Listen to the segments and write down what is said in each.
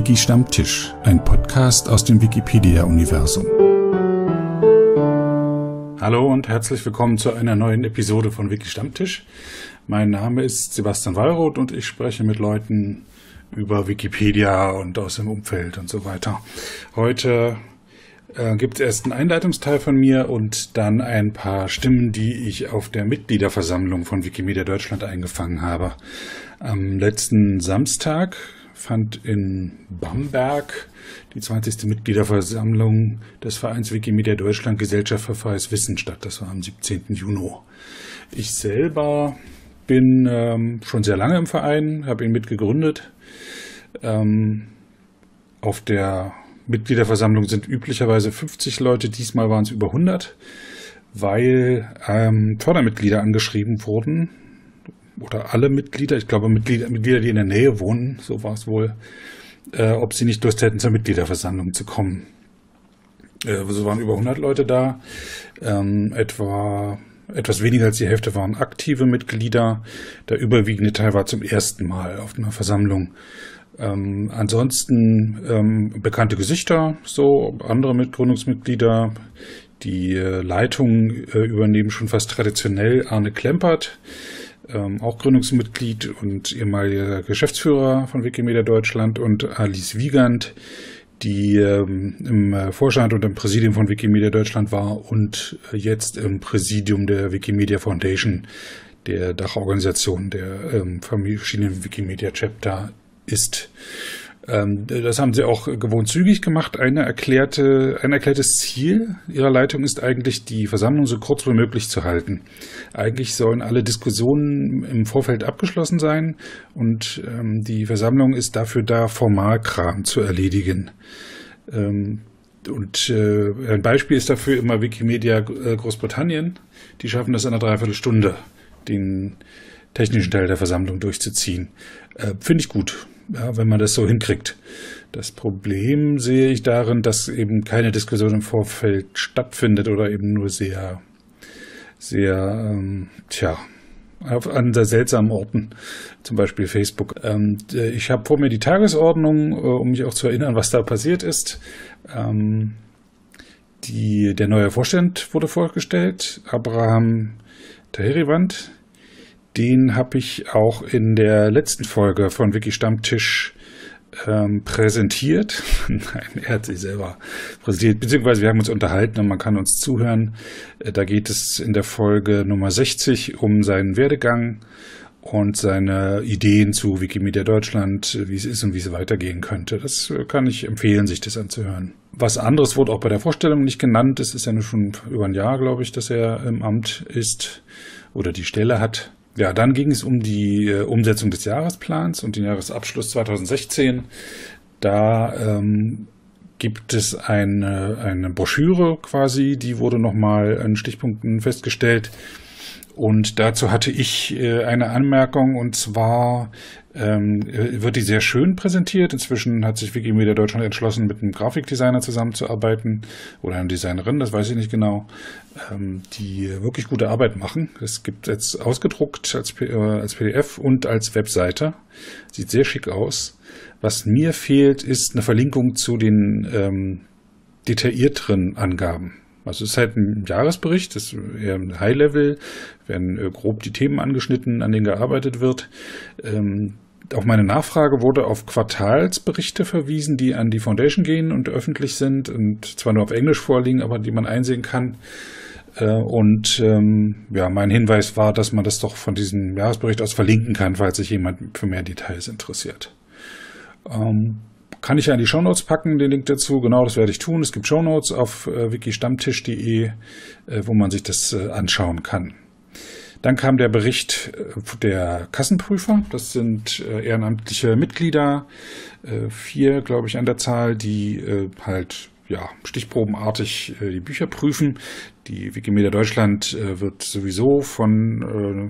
Wiki Stammtisch, ein Podcast aus dem Wikipedia-Universum. Hallo und herzlich willkommen zu einer neuen Episode von Wiki Stammtisch. Mein Name ist Sebastian Wallroth und ich spreche mit Leuten über Wikipedia und aus dem Umfeld und so weiter. Heute gibt es erst einen Einleitungsteil von mir und dann ein paar Stimmen, die ich auf der Mitgliederversammlung von Wikimedia Deutschland eingefangen habe. Am letzten Samstag fand in Bamberg die 20. Mitgliederversammlung des Vereins Wikimedia Deutschland Gesellschaft für freies Wissen statt. Das war am 17. Juni. Ich selber bin schon sehr lange im Verein, habe ihn mitgegründet. Auf der Mitgliederversammlung sind üblicherweise 50 Leute, diesmal waren es über 100, weil Fördermitglieder angeschrieben wurden. Oder alle Mitglieder, ich glaube Mitglieder, die in der Nähe wohnen, so war es wohl, ob sie nicht Lust hätten, zur Mitgliederversammlung zu kommen. So waren über 100 Leute da, etwas weniger als die Hälfte waren aktive Mitglieder, der überwiegende Teil war zum ersten Mal auf einer Versammlung. Ansonsten bekannte Gesichter, so andere Mitgründungsmitglieder, die Leitung übernehmen schon fast traditionell Arne Klempert, auch Gründungsmitglied und ehemaliger Geschäftsführer von Wikimedia Deutschland, und Alice Wiegand, die im Vorstand und im Präsidium von Wikimedia Deutschland war und jetzt im Präsidium der Wikimedia Foundation, der Dachorganisation der verschiedenen Wikimedia Chapter ist. Das haben sie auch gewohnt zügig gemacht. Ein erklärtes Ziel ihrer Leitung ist eigentlich, die Versammlung so kurz wie möglich zu halten. Eigentlich sollen alle Diskussionen im Vorfeld abgeschlossen sein und die Versammlung ist dafür da, Formalkram zu erledigen. Ein Beispiel ist dafür immer Wikimedia Großbritannien. Die schaffen das in einer Dreiviertelstunde, den technischen Teil der Versammlung durchzuziehen. Finde ich gut. Ja, wenn man das so hinkriegt. Das Problem sehe ich darin, dass eben keine Diskussion im Vorfeld stattfindet oder eben nur sehr, an sehr seltsamen Orten, zum Beispiel Facebook. Ich habe vor mir die Tagesordnung, um mich auch zu erinnern, was da passiert ist. Der neue Vorstand wurde vorgestellt, Abraham Taheriwand. Den habe ich auch in der letzten Folge von Wiki Stammtisch präsentiert. Nein, er hat sich selber präsentiert, beziehungsweise wir haben uns unterhalten und man kann uns zuhören. Da geht es in der Folge Nummer 60 um seinen Werdegang und seine Ideen zu Wikimedia Deutschland, wie es ist und wie es weitergehen könnte. Das kann ich empfehlen, sich das anzuhören. Was anderes wurde auch bei der Vorstellung nicht genannt. Es ist ja nur schon über ein Jahr, glaube ich, dass er im Amt ist oder die Stelle hat. Ja, dann ging es um die Umsetzung des Jahresplans und den Jahresabschluss 2016. Da gibt es eine Broschüre quasi, die wurde nochmal an Stichpunkten festgestellt. Und dazu hatte ich eine Anmerkung, und zwar wird die sehr schön präsentiert. Inzwischen hat sich Wikimedia Deutschland entschlossen, mit einem Grafikdesigner zusammenzuarbeiten oder einer Designerin, das weiß ich nicht genau, die wirklich gute Arbeit machen. Es gibt jetzt ausgedruckt als PDF und als Webseite. Sieht sehr schick aus. Was mir fehlt, ist eine Verlinkung zu den detaillierteren Angaben. Also es ist halt ein Jahresbericht, das ist eher ein High-Level, werden grob die Themen angeschnitten, an denen gearbeitet wird. Auf meine Nachfrage wurde auf Quartalsberichte verwiesen, die an die Foundation gehen und öffentlich sind und zwar nur auf Englisch vorliegen, aber die man einsehen kann. Mein Hinweis war, dass man das doch von diesem Jahresbericht aus verlinken kann, falls sich jemand für mehr Details interessiert. Kann ich ja in die Shownotes packen, den Link dazu. Genau, das werde ich tun. Es gibt Shownotes auf wikistammtisch.de, wo man sich das anschauen kann. Dann kam der Bericht der Kassenprüfer. Das sind ehrenamtliche Mitglieder, 4, glaube ich, an der Zahl, die stichprobenartig die Bücher prüfen. Die Wikimedia Deutschland wird sowieso von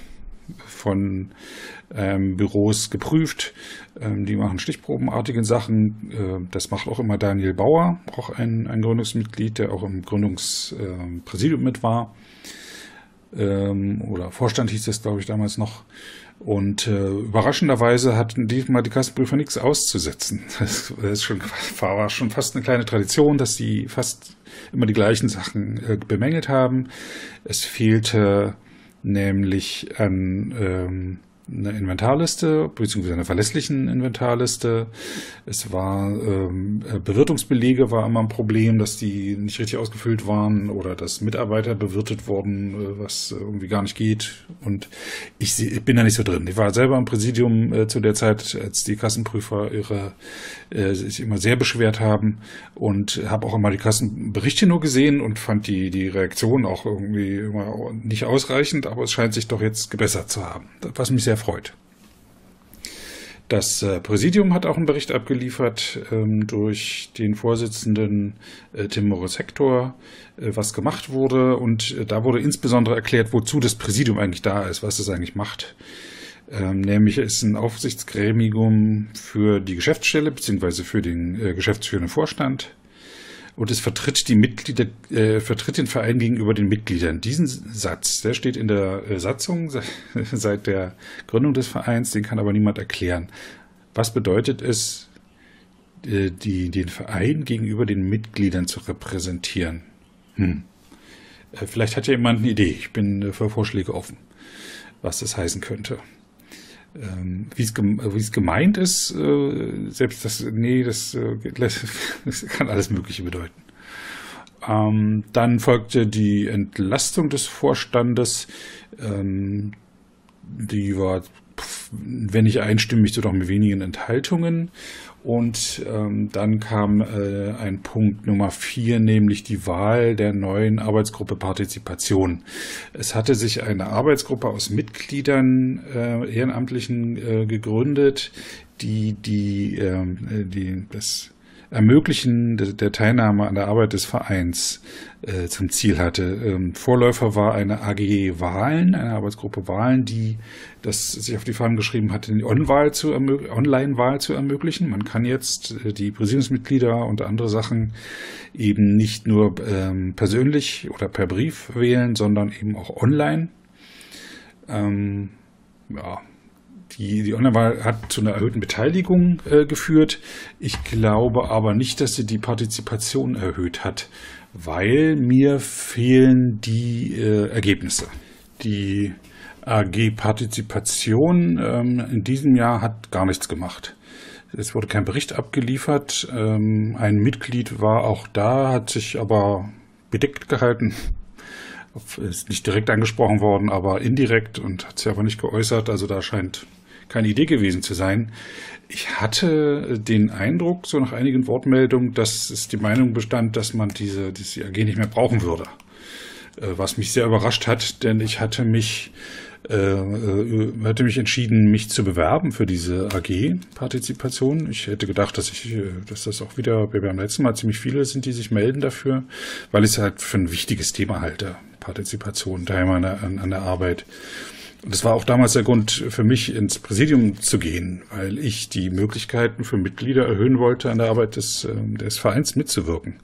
Büros geprüft. Die machen stichprobenartige Sachen. Das macht auch immer Daniel Bauer, auch ein Gründungsmitglied, der auch im Gründungspräsidium mit war. oder Vorstand hieß es, glaube ich, damals noch. Und überraschenderweise hatten diesmal die Kassenprüfer nichts auszusetzen. Das war schon fast eine kleine Tradition, dass sie fast immer die gleichen Sachen bemängelt haben. Es fehlte nämlich an eine Inventarliste, beziehungsweise einer verlässlichen Inventarliste. Es war Bewirtungsbelege war immer ein Problem, dass die nicht richtig ausgefüllt waren oder dass Mitarbeiter bewirtet wurden, was irgendwie gar nicht geht. Und ich bin da nicht so drin. Ich war selber im Präsidium zu der Zeit, als die Kassenprüfer sich immer sehr beschwert haben, und habe auch immer die Kassenberichte nur gesehen und fand die Reaktion auch irgendwie immer nicht ausreichend, aber es scheint sich doch jetzt gebessert zu haben, was mich sehr freut. Das Präsidium hat auch einen Bericht abgeliefert durch den Vorsitzenden Tim Morris-Hector, was gemacht wurde, und da wurde insbesondere erklärt, wozu das Präsidium eigentlich da ist, was es eigentlich macht. Nämlich ist ein Aufsichtsgremium für die Geschäftsstelle bzw. für den geschäftsführenden Vorstand. Und es vertritt die Mitglieder, vertritt den Verein gegenüber den Mitgliedern. Diesen Satz, der steht in der Satzung seit der Gründung des Vereins, den kann aber niemand erklären. Was bedeutet es, den Verein gegenüber den Mitgliedern zu repräsentieren? Vielleicht hat ja jemand eine Idee. Ich bin für Vorschläge offen, was das heißen könnte. Wie es gemeint ist, selbst das kann alles Mögliche bedeuten. Dann folgte die Entlastung des Vorstandes. Die war, wenn nicht einstimmig, so doch mit wenigen Enthaltungen. Und dann kam ein Punkt Nummer 4, nämlich die Wahl der neuen Arbeitsgruppe Partizipation. Es hatte sich eine Arbeitsgruppe aus Mitgliedern, Ehrenamtlichen gegründet, die das Ermöglichen der Teilnahme an der Arbeit des Vereins zum Ziel hatte. Vorläufer war eine AG Wahlen, eine Arbeitsgruppe Wahlen, die das sich auf die Fahnen geschrieben hatte, die Online-Wahl zu ermöglichen. Man kann jetzt die Präsidiumsmitglieder und andere Sachen eben nicht nur persönlich oder per Brief wählen, sondern eben auch online. Die Online-Wahl hat zu einer erhöhten Beteiligung geführt. Ich glaube aber nicht, dass sie die Partizipation erhöht hat, weil mir fehlen die Ergebnisse. Die AG Partizipation in diesem Jahr hat gar nichts gemacht. Es wurde kein Bericht abgeliefert. Ein Mitglied war auch da, hat sich aber bedeckt gehalten. Ist nicht direkt angesprochen worden, aber indirekt, und hat sich aber nicht geäußert. Also da scheint keine Idee gewesen zu sein. Ich hatte den Eindruck, so nach einigen Wortmeldungen, dass es die Meinung bestand, dass man diese AG nicht mehr brauchen würde. Was mich sehr überrascht hat, denn ich hatte mich entschieden, mich zu bewerben für diese AG-Partizipation. Ich hätte gedacht, dass das auch wieder, wie beim letzten Mal, ziemlich viele sind, die sich melden dafür, weil ich es halt für ein wichtiges Thema halte, Partizipation, Teilnahme an der Arbeit. Und das war auch damals der Grund für mich, ins Präsidium zu gehen, weil ich die Möglichkeiten für Mitglieder erhöhen wollte, an der Arbeit des Vereins mitzuwirken.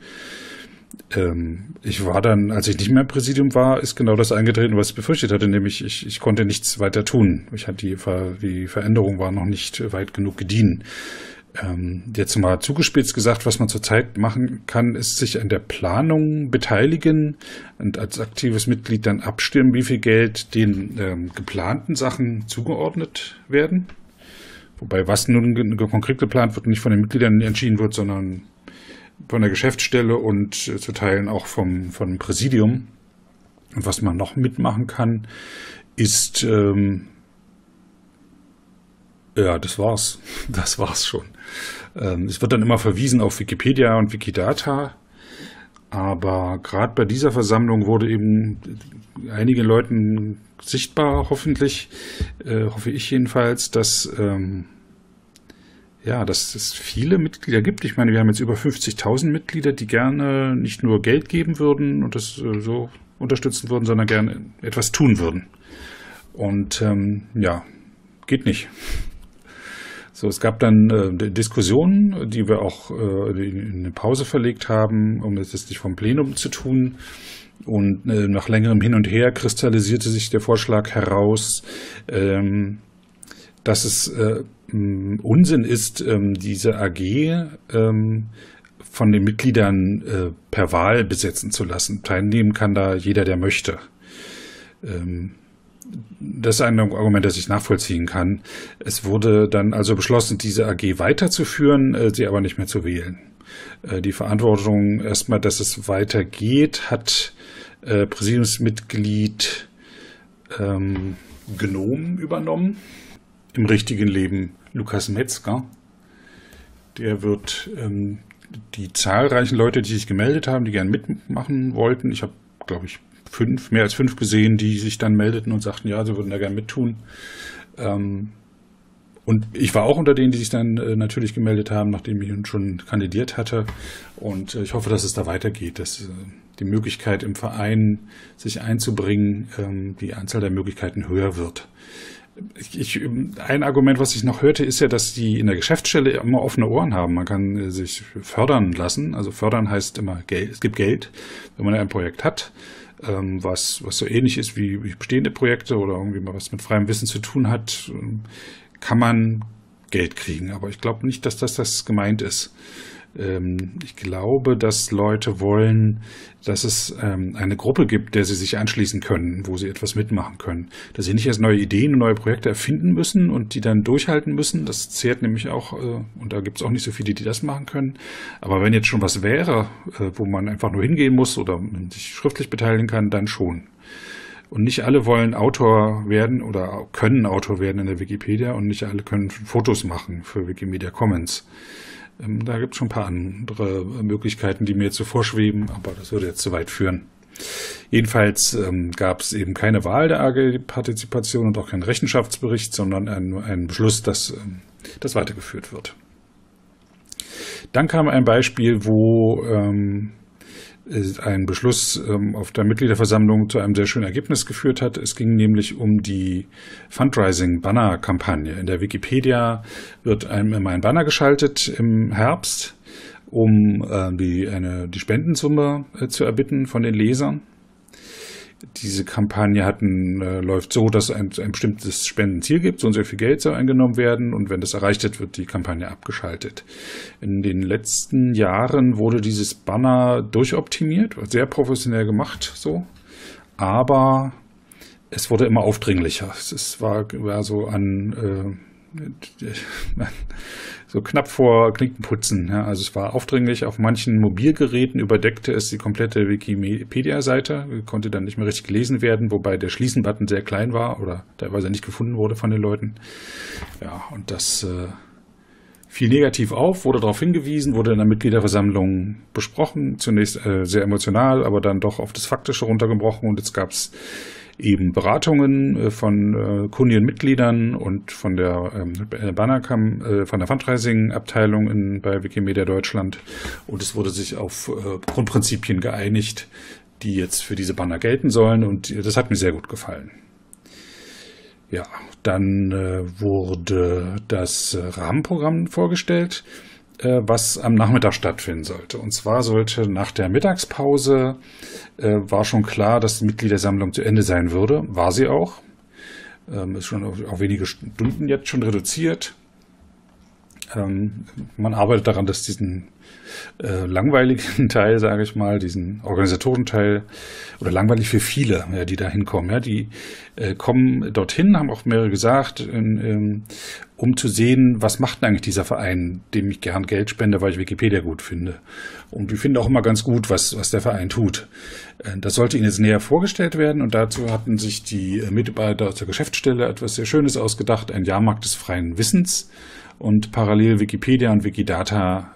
Ich war dann, als ich nicht mehr im Präsidium war, ist genau das eingetreten, was ich befürchtet hatte, nämlich ich konnte nichts weiter tun. Die Veränderung war noch nicht weit genug gediehen. Jetzt mal zugespitzt gesagt, was man zurzeit machen kann, ist sich an der Planung beteiligen und als aktives Mitglied dann abstimmen, wie viel Geld den geplanten Sachen zugeordnet werden. Wobei, was nun konkret geplant wird, nicht von den Mitgliedern entschieden wird, sondern von der Geschäftsstelle und zu Teilen auch vom Präsidium. Und was man noch mitmachen kann, ist, das war's. Das war's schon. Es wird dann immer verwiesen auf Wikipedia und Wikidata, aber gerade bei dieser Versammlung wurde eben einigen Leuten sichtbar, hoffentlich, hoffe ich jedenfalls, dass es viele Mitglieder gibt. Ich meine, wir haben jetzt über 50.000 Mitglieder, die gerne nicht nur Geld geben würden und das so unterstützen würden, sondern gerne etwas tun würden. Und geht nicht. So, es gab dann Diskussionen, die wir auch in eine Pause verlegt haben, um es nicht vom Plenum zu tun. Und nach längerem Hin und Her kristallisierte sich der Vorschlag heraus, dass es Unsinn ist, diese AG von den Mitgliedern per Wahl besetzen zu lassen. Teilnehmen kann da jeder, der möchte. Das ist ein Argument, das ich nachvollziehen kann. Es wurde dann also beschlossen, diese AG weiterzuführen, sie aber nicht mehr zu wählen. Die Verantwortung erstmal, dass es weitergeht, hat Präsidiumsmitglied Gnom übernommen. Im richtigen Leben Lukas Metzger. Der wird die zahlreichen Leute, die sich gemeldet haben, die gern mitmachen wollten, ich habe, glaube ich, mehr als 5 gesehen, die sich dann meldeten und sagten, ja, sie würden da gern mittun. Und ich war auch unter denen, die sich dann natürlich gemeldet haben, nachdem ich schon kandidiert hatte. Und ich hoffe, dass es da weitergeht, dass die Möglichkeit im Verein sich einzubringen, die Anzahl der Möglichkeiten höher wird. Ein Argument, was ich noch hörte, ist ja, dass die in der Geschäftsstelle immer offene Ohren haben. Man kann sich fördern lassen. Also fördern heißt immer Geld. Es gibt Geld, wenn man ein Projekt hat, was so ähnlich ist wie bestehende Projekte oder irgendwie mal was mit freiem Wissen zu tun hat, kann man Geld kriegen. Aber ich glaube nicht, dass das gemeint ist. Ich glaube, dass Leute wollen, dass es eine Gruppe gibt, der sie sich anschließen können, wo sie etwas mitmachen können. Dass sie nicht erst neue Ideen und neue Projekte erfinden müssen und die dann durchhalten müssen. Das zehrt nämlich auch, und da gibt es auch nicht so viele, die das machen können. Aber wenn jetzt schon was wäre, wo man einfach nur hingehen muss oder sich schriftlich beteiligen kann, dann schon. Und nicht alle wollen Autor werden oder können Autor werden in der Wikipedia und nicht alle können Fotos machen für Wikimedia Commons. Da gibt es schon ein paar andere Möglichkeiten, die mir jetzt so vorschweben, aber das würde jetzt zu weit führen. Jedenfalls gab es eben keine Wahl der AG-Partizipation und auch keinen Rechenschaftsbericht, sondern einen Beschluss, dass das weitergeführt wird. Dann kam ein Beispiel, wo ein Beschluss auf der Mitgliederversammlung zu einem sehr schönen Ergebnis geführt hat. Es ging nämlich um die Fundraising-Banner-Kampagne. In der Wikipedia wird immer ein Banner geschaltet im Herbst, um die Spendensumme zu erbitten von den Lesern. Diese Kampagne läuft so, dass es ein bestimmtes Spendenziel gibt, so und so viel Geld soll eingenommen werden und wenn das erreicht wird die Kampagne abgeschaltet. In den letzten Jahren wurde dieses Banner durchoptimiert, sehr professionell gemacht, so, aber es wurde immer aufdringlicher. Es war so so knapp vor Klinkenputzen. Ja. Also es war aufdringlich. Auf manchen Mobilgeräten überdeckte es die komplette Wikipedia-Seite. Konnte dann nicht mehr richtig gelesen werden, wobei der Schließen-Button sehr klein war oder teilweise nicht gefunden wurde von den Leuten. Ja, und das fiel negativ auf, wurde darauf hingewiesen, wurde in der Mitgliederversammlung besprochen. Zunächst sehr emotional, aber dann doch auf das Faktische runtergebrochen. Und jetzt gab es eben Beratungen von kundigen Mitgliedern und von der von der Fundraising-Abteilung bei Wikimedia Deutschland. Und es wurde sich auf Grundprinzipien geeinigt, die jetzt für diese Banner gelten sollen. Und das hat mir sehr gut gefallen. Ja, dann wurde das Rahmenprogramm vorgestellt, was am Nachmittag stattfinden sollte. Und zwar sollte nach der Mittagspause, war schon klar, dass die Mitgliedersammlung zu Ende sein würde. War sie auch. Ist schon auf wenige Stunden jetzt schon reduziert. Man arbeitet daran, dass diesen langweiligen Teil, sage ich mal, diesen organisatorischen Teil, oder langweilig für viele, ja, die da hinkommen, ja, die kommen dorthin, haben auch mehrere gesagt, um zu sehen, was macht denn eigentlich dieser Verein, dem ich gern Geld spende, weil ich Wikipedia gut finde. Und ich finde auch immer ganz gut, was der Verein tut. Das sollte Ihnen jetzt näher vorgestellt werden und dazu hatten sich die Mitarbeiter aus der Geschäftsstelle etwas sehr Schönes ausgedacht, ein Jahrmarkt des freien Wissens und parallel Wikipedia und Wikidata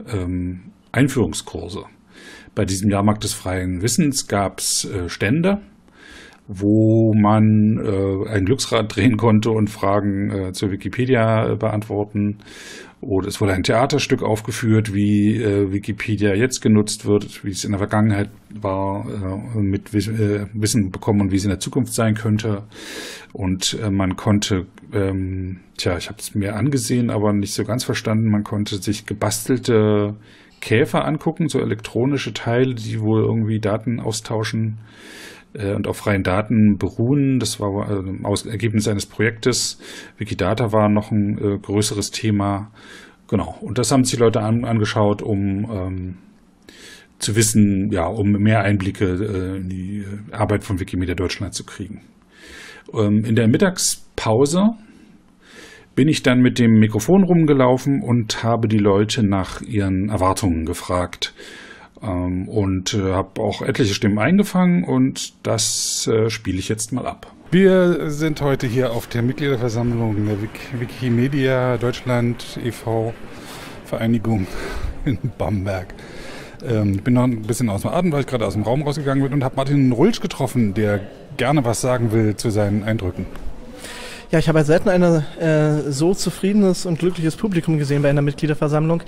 Einführungskurse. Bei diesem Jahrmarkt des freien Wissens gab es Stände wo man ein Glücksrad drehen konnte und Fragen zur Wikipedia beantworten. Oder es wurde ein Theaterstück aufgeführt, wie Wikipedia jetzt genutzt wird, wie es in der Vergangenheit war, mit Wissen bekommen und wie es in der Zukunft sein könnte. Und man konnte, ich habe es mir angesehen, aber nicht so ganz verstanden, man konnte sich gebastelte Käfer angucken, so elektronische Teile, die wohl irgendwie Daten austauschen und auf freien Daten beruhen. Das war Ergebnis eines Projektes. Wikidata war noch ein größeres Thema. Genau. Und das haben sich die Leute angeschaut, um zu wissen, ja, um mehr Einblicke in die Arbeit von Wikimedia Deutschland zu kriegen. In der Mittagspause bin ich dann mit dem Mikrofon rumgelaufen und habe die Leute nach ihren Erwartungen gefragt. Und habe auch etliche Stimmen eingefangen und das spiele ich jetzt mal ab. Wir sind heute hier auf der Mitgliederversammlung der Wikimedia Deutschland e.V. Vereinigung in Bamberg. Ich bin noch ein bisschen aus dem Atem, weil ich gerade aus dem Raum rausgegangen bin und habe Martin Rulsch getroffen, der gerne was sagen will zu seinen Eindrücken. Ja, ich habe ja selten ein so zufriedenes und glückliches Publikum gesehen bei einer Mitgliederversammlung.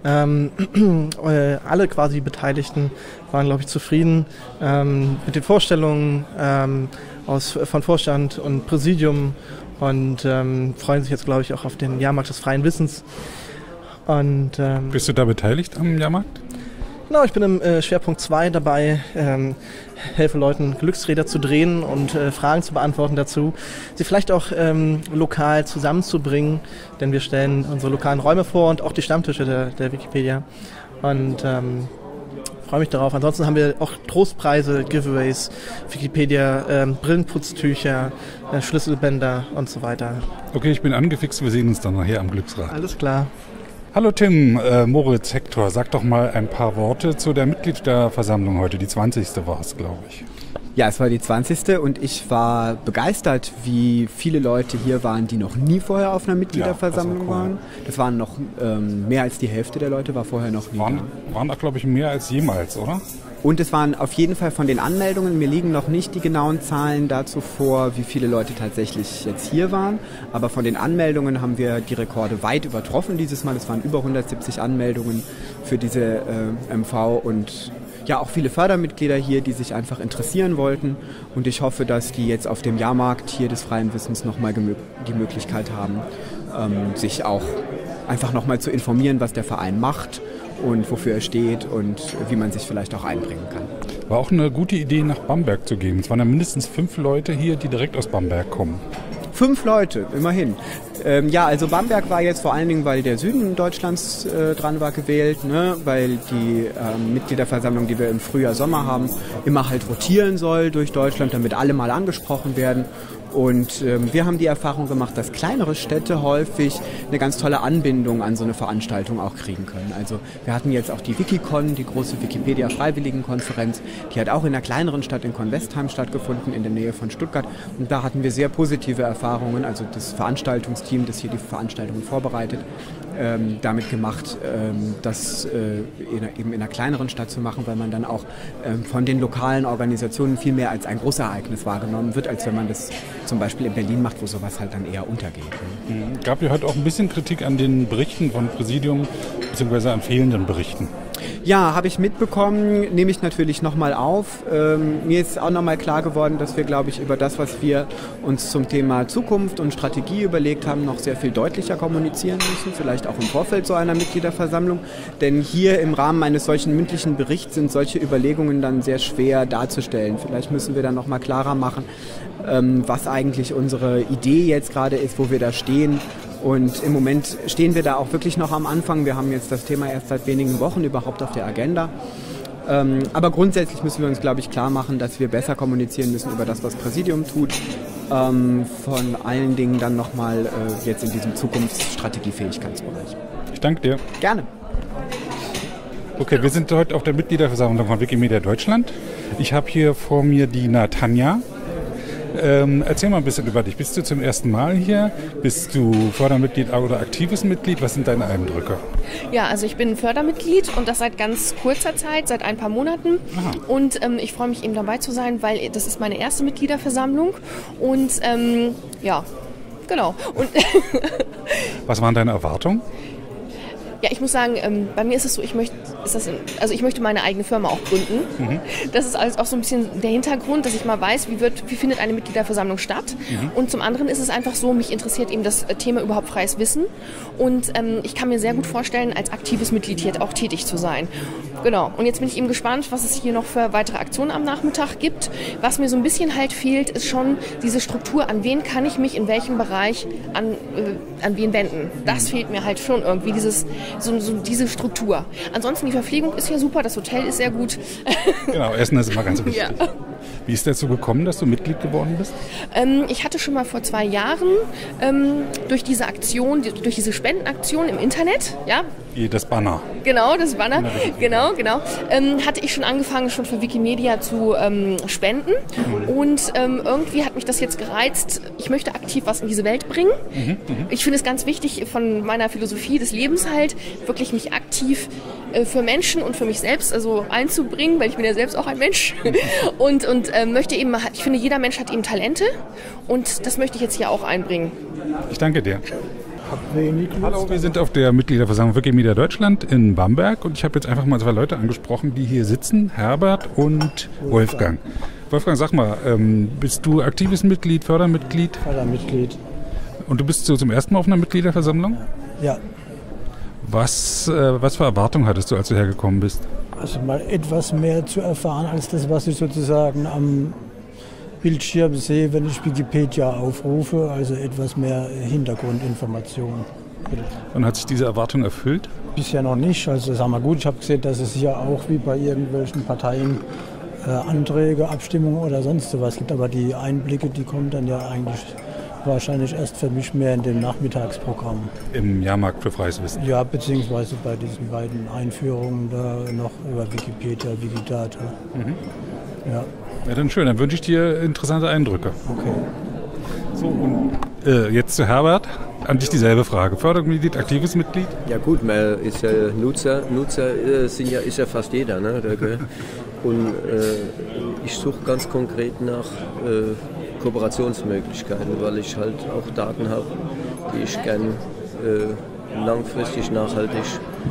Alle quasi Beteiligten waren, glaube ich, zufrieden mit den Vorstellungen von Vorstand und Präsidium und freuen sich jetzt, glaube ich, auch auf den Jahrmarkt des freien Wissens. Und, bist du da beteiligt am Jahrmarkt? Genau, ich bin im Schwerpunkt 2 dabei, helfe Leuten, Glücksräder zu drehen und Fragen zu beantworten dazu, sie vielleicht auch lokal zusammenzubringen, denn wir stellen unsere lokalen Räume vor und auch die Stammtische der Wikipedia und freue mich darauf. Ansonsten haben wir auch Trostpreise, Giveaways, Wikipedia, Brillenputztücher, Schlüsselbänder und so weiter. Okay, ich bin angefixt, wir sehen uns dann nachher am Glücksrad. Alles klar. Hallo Tim, Moritz, Hector, sag doch mal ein paar Worte zu der Mitgliederversammlung heute. Die 20. war es, glaube ich. Ja, es war die 20. und ich war begeistert, wie viele Leute hier waren, die noch nie vorher auf einer Mitgliederversammlung waren. Das waren noch mehr als die Hälfte der Leute, war vorher noch nie da. Waren da, glaube ich, mehr als jemals, oder? Und es waren auf jeden Fall von den Anmeldungen, mir liegen noch nicht die genauen Zahlen dazu vor, wie viele Leute tatsächlich jetzt hier waren, aber von den Anmeldungen haben wir die Rekorde weit übertroffen dieses Mal. Es waren über 170 Anmeldungen für diese MV und ja auch viele Fördermitglieder hier, die sich einfach interessieren wollten und ich hoffe, dass die jetzt auf dem Jahrmarkt hier des freien Wissens nochmal die Möglichkeit haben, sich auch einfach nochmal zu informieren, was der Verein macht und wofür er steht und wie man sich vielleicht auch einbringen kann. War auch eine gute Idee, nach Bamberg zu gehen. Es waren ja mindestens 5 Leute hier, die direkt aus Bamberg kommen. 5 Leute, immerhin. Ja, also Bamberg war jetzt vor allen Dingen, weil der Süden Deutschlands dran war, gewählt, ne? Weil die Mitgliederversammlung, die wir im Frühjahr, Sommer haben, immer halt rotieren soll durch Deutschland, damit alle mal angesprochen werden. Und wir haben die Erfahrung gemacht, dass kleinere Städte häufig eine ganz tolle Anbindung an so eine Veranstaltung auch kriegen können. Also wir hatten jetzt auch die Wikicon, die große Wikipedia-Freiwilligenkonferenz, die hat auch in einer kleineren Stadt in Convestheim stattgefunden, in der Nähe von Stuttgart. Und da hatten wir sehr positive Erfahrungen, also das Veranstaltungsteam, das hier die Veranstaltungen vorbereitet, damit gemacht, das eben in einer kleineren Stadt zu machen, weil man dann auch von den lokalen Organisationen viel mehr als ein Großereignis wahrgenommen wird, als wenn man das zum Beispiel in Berlin macht, wo sowas halt dann eher untergeht. Gab ja heute auch ein bisschen Kritik an den Berichten von Präsidium, beziehungsweise an fehlenden Berichten. Ja, habe ich mitbekommen, nehme ich natürlich nochmal auf. Mir ist auch nochmal klar geworden, dass wir, glaube ich, über das, was wir uns zum Thema Zukunft und Strategie überlegt haben, noch sehr viel deutlicher kommunizieren müssen, vielleicht auch im Vorfeld so einer Mitgliederversammlung. Denn hier im Rahmen eines solchen mündlichen Berichts sind solche Überlegungen dann sehr schwer darzustellen. Vielleicht müssen wir dann nochmal klarer machen, was eigentlich unsere Idee jetzt gerade ist, wo wir da stehen. Und im Moment stehen wir da auch wirklich noch am Anfang. Wir haben jetzt das Thema erst seit wenigen Wochen überhaupt auf der Agenda. Aber grundsätzlich müssen wir uns, glaube ich, klar machen, dass wir besser kommunizieren müssen über das, was Präsidium tut. Von allen Dingen dann nochmal jetzt in diesem Zukunftsstrategiefähigkeitsbereich. Ich danke dir. Gerne. Okay, wir sind heute auf der Mitgliederversammlung von Wikimedia Deutschland. Ich habe hier vor mir die Natanja. Erzähl mal ein bisschen über dich. Bist du zum ersten Mal hier? Bist du Fördermitglied oder aktives Mitglied? Was sind deine Eindrücke? Ja, also ich bin Fördermitglied und das seit ganz kurzer Zeit, seit ein paar Monaten. Aha. Und ich freue mich eben dabei zu sein, weil das ist meine erste Mitgliederversammlung. Und ja, genau. Und was waren deine Erwartungen? Ja, ich muss sagen, bei mir ist es so, ich möchte meine eigene Firma auch gründen. Mhm. Das ist alles auch so ein bisschen der Hintergrund, dass ich mal weiß, wie findet eine Mitgliederversammlung statt. Mhm. Und zum anderen ist es einfach so, mich interessiert eben das Thema überhaupt freies Wissen. Und ich kann mir sehr gut vorstellen, als aktives Mitglied hier auch tätig zu sein. Genau. Und jetzt bin ich eben gespannt, was es hier noch für weitere Aktionen am Nachmittag gibt. Was mir so ein bisschen halt fehlt, ist schon diese Struktur, an wen kann ich mich in welchem Bereich an wen wenden. Das fehlt mir halt schon irgendwie, diese Struktur. Ansonsten die Verpflegung ist ja super, das Hotel ist sehr gut. Genau, Essen ist immer ganz wichtig. Ja. Wie ist dazu gekommen, dass du Mitglied geworden bist? Ich hatte schon mal vor 2 Jahren durch diese Aktion, durch diese Spendenaktion im Internet, ja. Das Banner. Genau, das Banner. Genau. Hatte ich schon angefangen, schon für Wikimedia zu spenden. Und irgendwie hat mich das jetzt gereizt. Ich möchte aktiv was in diese Welt bringen. Ich finde es ganz wichtig von meiner Philosophie des Lebens halt, wirklich mich aktiv für Menschen und für mich selbst also einzubringen, weil ich bin ja selbst auch ein Mensch. Und möchte eben, ich finde, jeder Mensch hat eben Talente und das möchte ich jetzt hier auch einbringen. Ich danke dir. Hallo, wir sind auf der Mitgliederversammlung Wikimedia Deutschland in Bamberg und ich habe jetzt einfach mal 2 Leute angesprochen, die hier sitzen, Herbert und Wolfgang. Wolfgang, sag mal, bist du aktives Mitglied, Fördermitglied? Fördermitglied. Und du bist so zum ersten Mal auf einer Mitgliederversammlung? Ja. Was für Erwartungen hattest du, als du hergekommen bist? Also mal etwas mehr zu erfahren als das, was ich sozusagen am Bildschirm sehe, wenn ich Wikipedia aufrufe, also etwas mehr Hintergrundinformationen. Und hat sich diese Erwartung erfüllt? Bisher noch nicht, also sagen wir gut, ich habe gesehen, dass es hier auch wie bei irgendwelchen Parteien Anträge, Abstimmungen oder sonst sowas gibt, aber die Einblicke, die kommen dann ja eigentlich wahrscheinlich erst für mich mehr in dem Nachmittagsprogramm. Im Jahrmarkt für freies Wissen? Ja, beziehungsweise bei diesen beiden Einführungen da noch über Wikipedia, Wikidata. Mhm. Ja. Ja, dann schön. Dann wünsche ich dir interessante Eindrücke. Okay. So, und jetzt zu Herbert. An dich dieselbe Frage. Fördermitglied, aktives Mitglied? Ja gut, man ist ja Nutzer. Nutzer ist ja fast jeder. Ne? Und ich suche ganz konkret nach Kooperationsmöglichkeiten, weil ich halt auch Daten habe, die ich gern langfristig, nachhaltig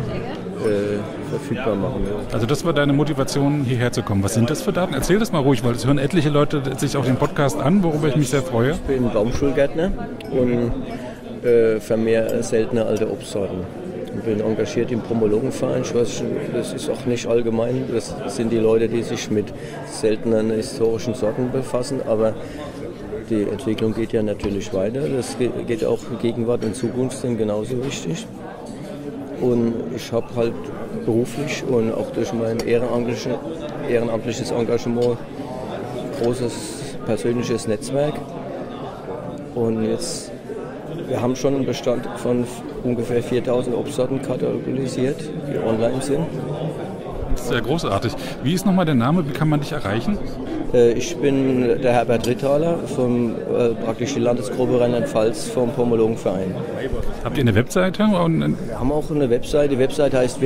verfügbar machen will. Also das war deine Motivation, hierher zu kommen. Was sind das für Daten? Erzähl das mal ruhig, weil es hören etliche Leute sich auch den Podcast an, worüber ich mich sehr freue. Ich bin Baumschulgärtner und vermehre seltene alte Obstsorten. Ich bin engagiert im Pomologenverein. Ich weiß, das ist auch nicht allgemein. Das sind die Leute, die sich mit seltenen historischen Sorten befassen. Aber die Entwicklung geht ja natürlich weiter. Das geht auch Gegenwart und Zukunft sind genauso wichtig. Und ich habe halt beruflich und auch durch mein ehrenamtliches Engagement ein großes persönliches Netzwerk. Und jetzt, wir haben schon einen Bestand von ungefähr 4000 Obstsorten katalogisiert, die online sind. Das ist sehr großartig. Wie ist nochmal der Name? Wie kann man dich erreichen? Ich bin der Herbert Ritthaler, praktisch die Landesgruppe Rheinland-Pfalz vom Pomologenverein. Habt ihr eine Webseite? Wir haben auch eine Webseite. Die Webseite heißt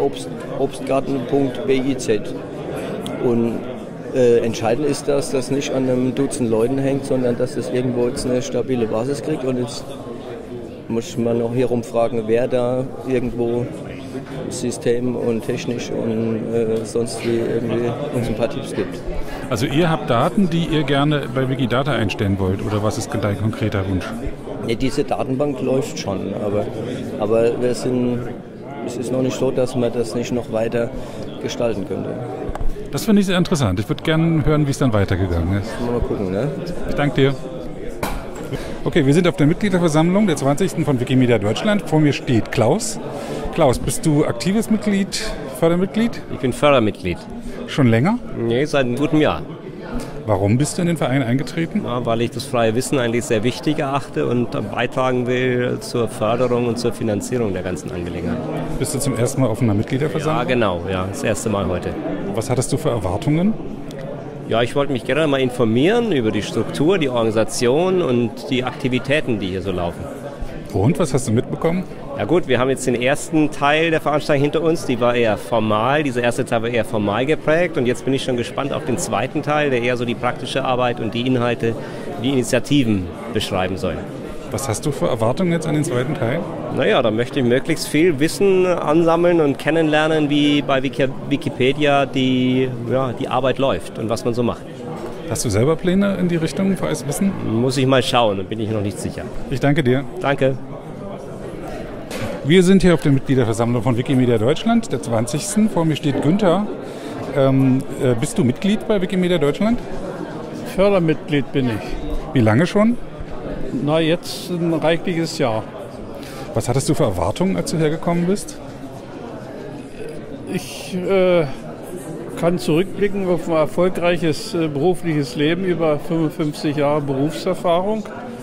www.obstgarten.biz. Und entscheidend ist, dass das nicht an einem Dutzend Leuten hängt, sondern dass es irgendwo jetzt eine stabile Basis kriegt. Und jetzt muss man noch hier rumfragen, wer da irgendwo System und technisch und sonst wie irgendwie uns ein paar Tipps gibt. Also ihr habt Daten, die ihr gerne bei Wikidata einstellen wollt, oder was ist dein konkreter Wunsch? Ja, diese Datenbank läuft schon, aber es ist noch nicht so, dass man das nicht noch weiter gestalten könnte. Das finde ich sehr interessant. Ich würde gerne hören, wie es dann weitergegangen ist. Mal gucken, ne? Ich danke dir. Okay, wir sind auf der Mitgliederversammlung der 20. von Wikimedia Deutschland. Vor mir steht Klaus. Klaus, bist du aktives Mitglied, Fördermitglied? Ich bin Fördermitglied. Schon länger? Nee, seit einem guten Jahr. Warum bist du in den Verein eingetreten? Ja, weil ich das freie Wissen eigentlich sehr wichtig erachte und beitragen will zur Förderung und zur Finanzierung der ganzen Angelegenheit. Bist du zum ersten Mal auf einer Mitgliederversammlung? Ja, genau. Ja, das erste Mal heute. Was hattest du für Erwartungen? Ja, ich wollte mich gerne mal informieren über die Struktur, die Organisation und die Aktivitäten, die hier so laufen. Und, was hast du mitbekommen? Ja gut, wir haben jetzt den ersten Teil der Veranstaltung hinter uns, die war eher formal, dieser erste Teil war eher formal geprägt und jetzt bin ich schon gespannt auf den zweiten Teil, der eher so die praktische Arbeit und die Inhalte, die Initiativen beschreiben soll. Was hast du für Erwartungen jetzt an den zweiten Teil? Naja, da möchte ich möglichst viel Wissen ansammeln und kennenlernen, wie bei Wikipedia die Arbeit läuft und was man so macht. Hast du selber Pläne in die Richtung für Wissen? Muss ich mal schauen, da bin ich noch nicht sicher. Ich danke dir. Danke. Wir sind hier auf der Mitgliederversammlung von Wikimedia Deutschland, der 20. Vor mir steht Günther. Bist du Mitglied bei Wikimedia Deutschland? Fördermitglied bin ich. Wie lange schon? Na, jetzt ein reichliches Jahr. Was hattest du für Erwartungen, als du hergekommen bist? Ich kann zurückblicken auf ein erfolgreiches berufliches Leben über 55 Jahre Berufserfahrung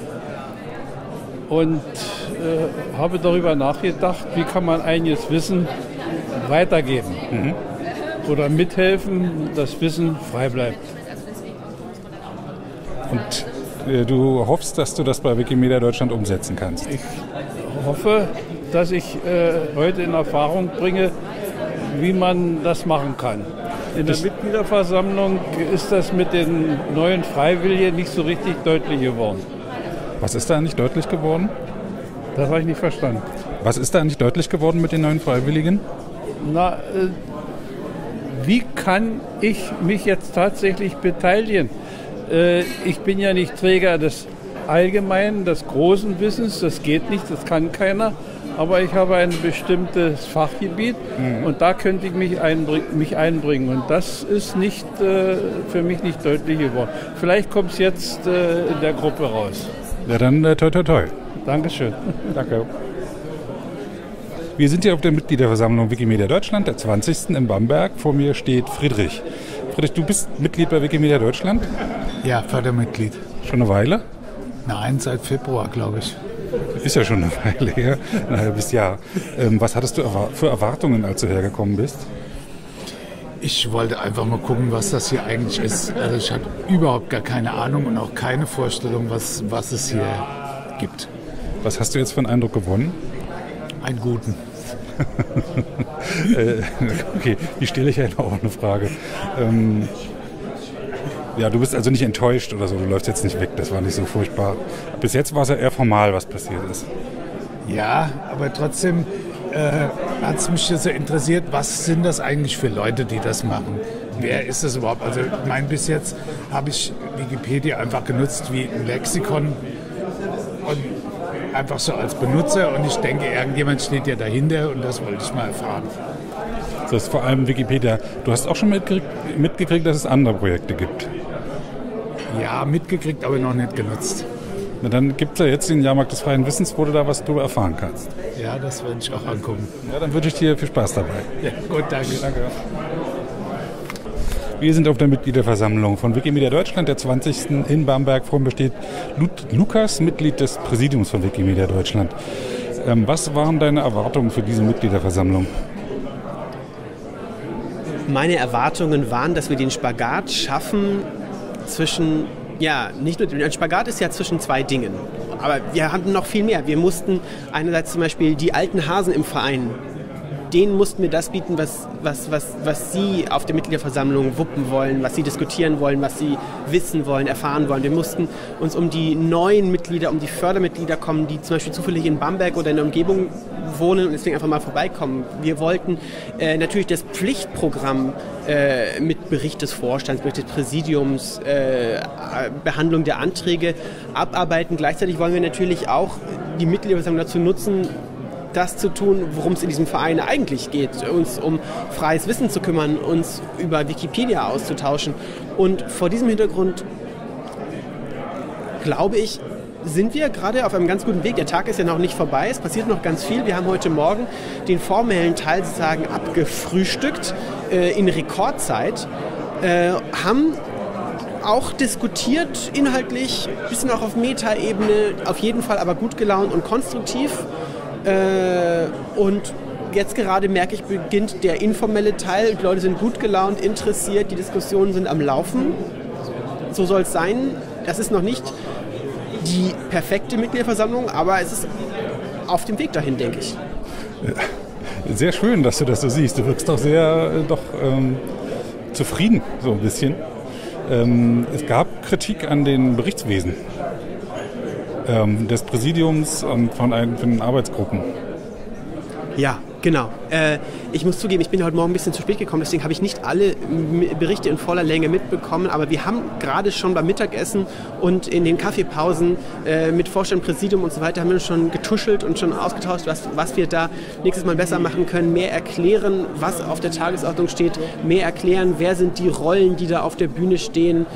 und habe darüber nachgedacht, wie kann man einiges Wissen weitergeben oder mithelfen, dass Wissen frei bleibt. Und du hoffst, dass du das bei Wikimedia Deutschland umsetzen kannst? Ich hoffe, dass ich heute in Erfahrung bringe, wie man das machen kann. In der Mitgliederversammlung ist das mit den neuen Freiwilligen nicht so richtig deutlich geworden. Was ist da nicht deutlich geworden? Das habe ich nicht verstanden. Was ist da nicht deutlich geworden mit den neuen Freiwilligen? Na, wie kann ich mich jetzt tatsächlich beteiligen? Ich bin ja nicht Träger des allgemeinen, des großen Wissens, das geht nicht, das kann keiner. Aber ich habe ein bestimmtes Fachgebiet und da könnte ich mich einbringen. Und das ist nicht, für mich nicht deutlich geworden. Vielleicht kommt es jetzt in der Gruppe raus. Ja, dann toi toi toi. Dankeschön. Danke. Wir sind hier auf der Mitgliederversammlung Wikimedia Deutschland, der 20. in Bamberg. Vor mir steht Friedrich. Friedrich, du bist Mitglied bei Wikimedia Deutschland? Ja, Fördermitglied. Schon eine Weile? Nein, seit Februar, glaube ich. Ist ja schon eine Weile her, ein halbes Jahr. Was hattest du für Erwartungen, als du hergekommen bist? Ich wollte einfach mal gucken, was das hier eigentlich ist. Also ich hatte überhaupt gar keine Ahnung und auch keine Vorstellung, was es hier gibt. Was hast du jetzt für einen Eindruck gewonnen? Einen guten. Okay, die stelle ich ja auch eine Frage. Ja, du bist also nicht enttäuscht oder so, du läufst jetzt nicht weg, das war nicht so furchtbar. Bis jetzt war es ja eher formal, was passiert ist. Ja, aber trotzdem hat es mich so interessiert, was sind das eigentlich für Leute, die das machen? Wer ist das überhaupt? Also ich meine, bis jetzt habe ich Wikipedia einfach genutzt wie ein Lexikon und einfach so als Benutzer und ich denke, irgendjemand steht ja dahinter und das wollte ich mal erfahren. Das ist vor allem Wikipedia. Du hast auch schon mitgekriegt, dass es andere Projekte gibt. Ja, mitgekriegt, aber noch nicht genutzt. Na, dann gibt es ja jetzt den Jahrmarkt des freien Wissens, wo du da was drüber erfahren kannst. Ja, das werde ich auch angucken. Ja, dann wünsche ich dir viel Spaß dabei. Ja, gut, danke. Danke. Wir sind auf der Mitgliederversammlung von Wikimedia Deutschland, der 20. in Bamberg. Vor mir steht Lukas, Mitglied des Präsidiums von Wikimedia Deutschland. Was waren deine Erwartungen für diese Mitgliederversammlung? Meine Erwartungen waren, dass wir den Spagat schaffen zwischen, ja, nicht nur, ein Spagat ist ja zwischen zwei Dingen, aber wir hatten noch viel mehr. Wir mussten einerseits zum Beispiel die alten Hasen im Verein, denen mussten wir das bieten, was sie auf der Mitgliederversammlung wuppen wollen, was sie diskutieren wollen, was sie wissen wollen, erfahren wollen. Wir mussten uns um die neuen Mitglieder, um die Fördermitglieder kommen, die zum Beispiel zufällig in Bamberg oder in der Umgebung wohnen und deswegen einfach mal vorbeikommen. Wir wollten natürlich das Pflichtprogramm mit Bericht des Vorstands, Bericht des Präsidiums, Behandlung der Anträge abarbeiten. Gleichzeitig wollen wir natürlich auch die Mitgliederversammlung dazu nutzen, das zu tun, worum es in diesem Verein eigentlich geht, uns um freies Wissen zu kümmern, uns über Wikipedia auszutauschen. Und vor diesem Hintergrund, glaube ich, sind wir gerade auf einem ganz guten Weg. Der Tag ist ja noch nicht vorbei, es passiert noch ganz viel. Wir haben heute Morgen den formellen Teil sozusagen abgefrühstückt in Rekordzeit, haben auch diskutiert, inhaltlich, ein bisschen auch auf Meta-Ebene, auf jeden Fall aber gut gelaunt und konstruktiv. Und jetzt gerade merke ich, beginnt der informelle Teil. Die Leute sind gut gelaunt, interessiert, die Diskussionen sind am Laufen. So soll es sein. Das ist noch nicht die perfekte Mitgliederversammlung, aber es ist auf dem Weg dahin, denke ich. Sehr schön, dass du das so siehst. Du wirkst doch sehr zufrieden, so ein bisschen. Es gab Kritik an den Berichtswesen des Präsidiums und von den Arbeitsgruppen. Ja, genau. Ich muss zugeben, ich bin heute Morgen ein bisschen zu spät gekommen, deswegen habe ich nicht alle Berichte in voller Länge mitbekommen, aber wir haben gerade schon beim Mittagessen und in den Kaffeepausen mit Vorstand, Präsidium und so weiter haben wir schon getuschelt und schon ausgetauscht, was wir da nächstes Mal besser machen können, mehr erklären, was auf der Tagesordnung steht, mehr erklären, wer sind die Rollen, die da auf der Bühne stehen,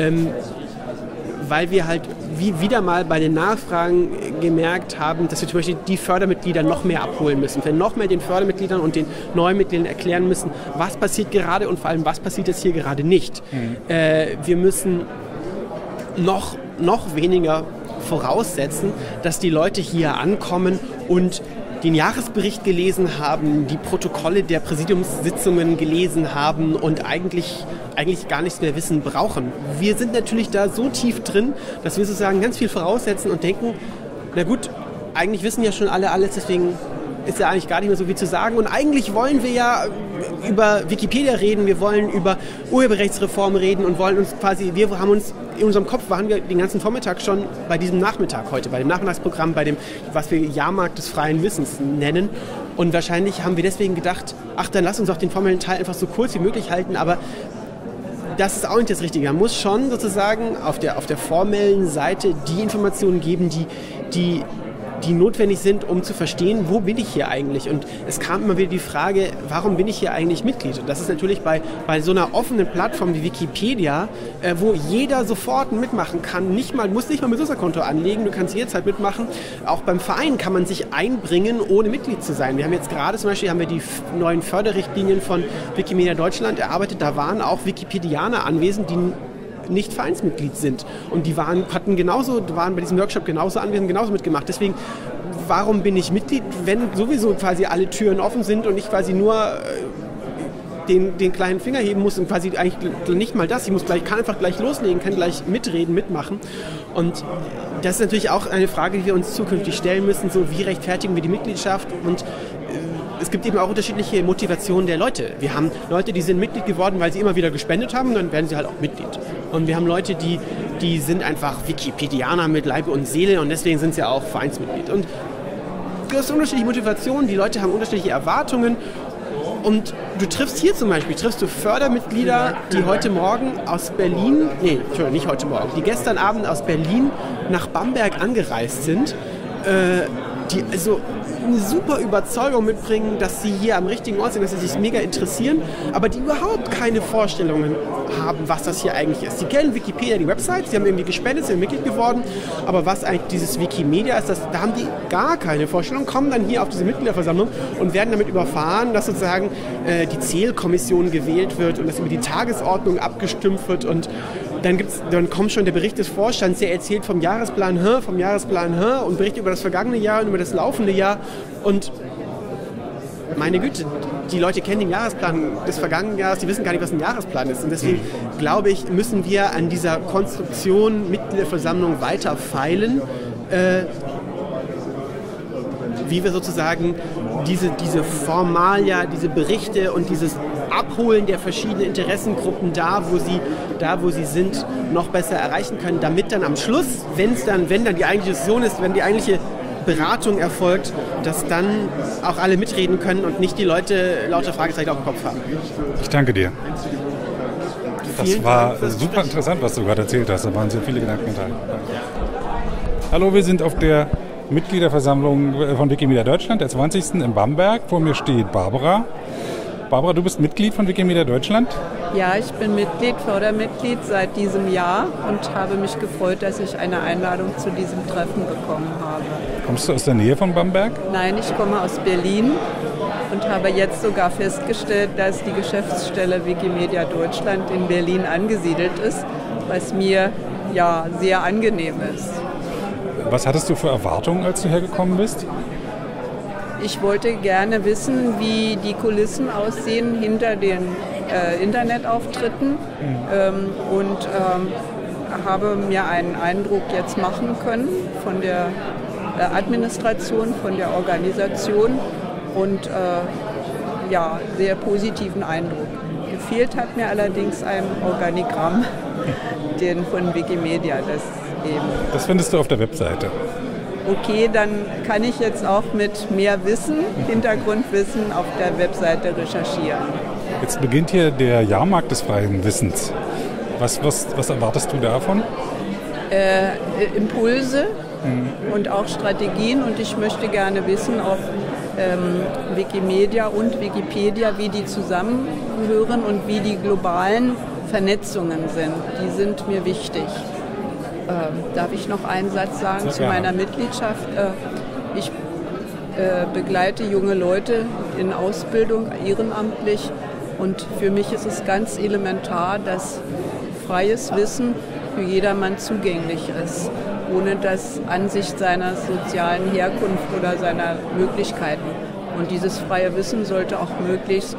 weil wir halt wieder mal bei den Nachfragen gemerkt haben, dass wir zum Beispiel die Fördermitglieder noch mehr abholen müssen. Wir noch mehr den Fördermitgliedern und den neuen Mitgliedern erklären müssen, was passiert gerade und vor allem, was passiert jetzt hier gerade nicht. Wir müssen noch weniger voraussetzen, dass die Leute hier ankommen und den Jahresbericht gelesen haben, die Protokolle der Präsidiumssitzungen gelesen haben und eigentlich gar nichts mehr wissen brauchen. Wir sind natürlich da so tief drin, dass wir sozusagen ganz viel voraussetzen und denken, na gut, eigentlich wissen ja schon alle alles, deswegen ist ja eigentlich gar nicht mehr so viel zu sagen. Und eigentlich wollen wir ja über Wikipedia reden, wir wollen über Urheberrechtsreform reden und wollen uns quasi, wir haben uns in unserem Kopf waren wir den ganzen Vormittag schon bei diesem Nachmittag heute, bei dem Nachmittagsprogramm, bei dem, was wir Jahrmarkt des freien Wissens nennen. Und wahrscheinlich haben wir deswegen gedacht, ach, dann lass uns doch den formellen Teil einfach so kurz wie möglich halten, aber das ist auch nicht das Richtige. Man muss schon sozusagen auf der formellen Seite die Informationen geben, die notwendig sind, um zu verstehen, wo bin ich hier eigentlich? Und es kam immer wieder die Frage, warum bin ich hier eigentlich Mitglied? Und das ist natürlich bei so einer offenen Plattform wie Wikipedia, wo jeder sofort mitmachen kann, muss nicht mal ein Benutzerkonto anlegen, du kannst jederzeit mitmachen. Auch beim Verein kann man sich einbringen, ohne Mitglied zu sein. Wir haben jetzt gerade zum Beispiel die neuen Förderrichtlinien von Wikimedia Deutschland erarbeitet, da waren auch Wikipedianer anwesend, die nicht Vereinsmitglied sind. Und die waren bei diesem Workshop genauso anwesend, genauso mitgemacht. Deswegen, warum bin ich Mitglied, wenn sowieso quasi alle Türen offen sind und ich quasi nur den kleinen Finger heben muss und quasi eigentlich nicht mal das. Kann einfach gleich loslegen, kann gleich mitreden, mitmachen. Und das ist natürlich auch eine Frage, die wir uns zukünftig stellen müssen, so wie rechtfertigen wir die Mitgliedschaft und es gibt eben auch unterschiedliche Motivationen der Leute. Wir haben Leute, die sind Mitglied geworden, weil sie immer wieder gespendet haben, dann werden sie halt auch Mitglied. Und wir haben Leute, die sind einfach Wikipedianer mit Leib und Seele und deswegen sind sie auch Vereinsmitglied. Und das sind unterschiedliche Motivationen, die Leute haben unterschiedliche Erwartungen. Und du triffst Fördermitglieder, die heute Morgen aus Berlin, nicht heute Morgen, die gestern Abend aus Berlin nach Bamberg angereist sind, die also eine super Überzeugung mitbringen, dass sie hier am richtigen Ort sind, dass sie sich mega interessieren, aber die überhaupt keine Vorstellungen haben, was das hier eigentlich ist. Sie kennen Wikipedia, die Website, sie haben irgendwie gespendet, sind Mitglied geworden, aber was eigentlich dieses Wikimedia ist, da haben die gar keine Vorstellung, kommen dann hier auf diese Mitgliederversammlung und werden damit überfahren, dass sozusagen die Zählkommission gewählt wird und dass über die Tagesordnung abgestimmt wird und dann kommt schon der Bericht des Vorstands, der erzählt vom Jahresplan und berichtet über das vergangene Jahr und über das laufende Jahr. Und meine Güte, die Leute kennen den Jahresplan des vergangenen Jahres, die wissen gar nicht, was ein Jahresplan ist. Und deswegen, glaube ich, müssen wir an dieser Konstruktion Mitgliederversammlung weiter feilen, wie wir sozusagen diese Formalia, diese Berichte und dieses Abholen der verschiedenen Interessengruppen da, wo sie sind, noch besser erreichen können, damit dann am Schluss, wenn dann die eigentliche Diskussion ist, wenn die eigentliche Beratung erfolgt, dass dann auch alle mitreden können und nicht die Leute lauter Fragezeichen auf dem Kopf haben. Ich danke dir. Das war super interessant, was du gerade erzählt hast. Da waren sehr viele Gedanken enthalten. Hallo, wir sind auf der Mitgliederversammlung von Wikimedia Deutschland, der 20. in Bamberg. Vor mir steht Barbara. Barbara, du bist Mitglied von Wikimedia Deutschland? Ja, ich bin Fördermitglied seit diesem Jahr und habe mich gefreut, dass ich eine Einladung zu diesem Treffen bekommen habe. Kommst du aus der Nähe von Bamberg? Nein, ich komme aus Berlin und habe jetzt sogar festgestellt, dass die Geschäftsstelle Wikimedia Deutschland in Berlin angesiedelt ist, was mir ja sehr angenehm ist. Was hattest du für Erwartungen, als du hergekommen bist? ich wollte gerne wissen, wie die Kulissen aussehen hinter den Internetauftritten und habe mir einen Eindruck jetzt machen können von der Administration, von der Organisation und ja, sehr positiven Eindruck. Gefehlt hat mir allerdings ein Organigramm, den von Wikimedia. Das findest du auf der Webseite. Okay, dann kann ich jetzt auch mit mehr Wissen, Hintergrundwissen auf der Webseite recherchieren. Jetzt beginnt hier der Jahrmarkt des freien Wissens. Was erwartest du davon? Impulse und auch Strategien, und ich möchte gerne wissen, ob Wikimedia und Wikipedia, wie die zusammengehören und wie die globalen Vernetzungen sind. Die sind mir wichtig. Darf ich noch einen Satz sagen zu meiner Mitgliedschaft? Ich begleite junge Leute in Ausbildung ehrenamtlich, und für mich ist es ganz elementar, dass freies Wissen für jedermann zugänglich ist, ohne das Ansicht seiner sozialen Herkunft oder seiner Möglichkeiten. Und dieses freie Wissen sollte auch möglichst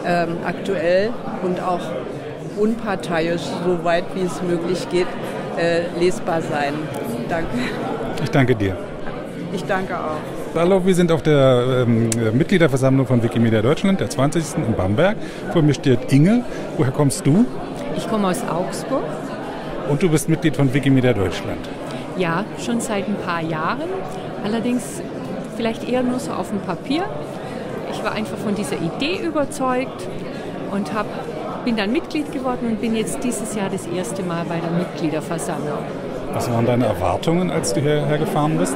aktuell und auch unparteiisch, so weit wie es möglich geht, lesbar sein. Danke. Ich danke dir. Ich danke auch. Hallo, wir sind auf der Mitgliederversammlung von Wikimedia Deutschland, der 20. in Bamberg. Vor mir steht Inge. Woher kommst du? Ich komme aus Augsburg. Und du bist Mitglied von Wikimedia Deutschland? Ja, schon seit ein paar Jahren. Allerdings vielleicht eher nur so auf dem Papier. Ich war einfach von dieser Idee überzeugt und bin dann Mitglied geworden und bin jetzt dieses Jahr das erste Mal bei der Mitgliederversammlung. Was waren deine Erwartungen, als du hierher gefahren bist?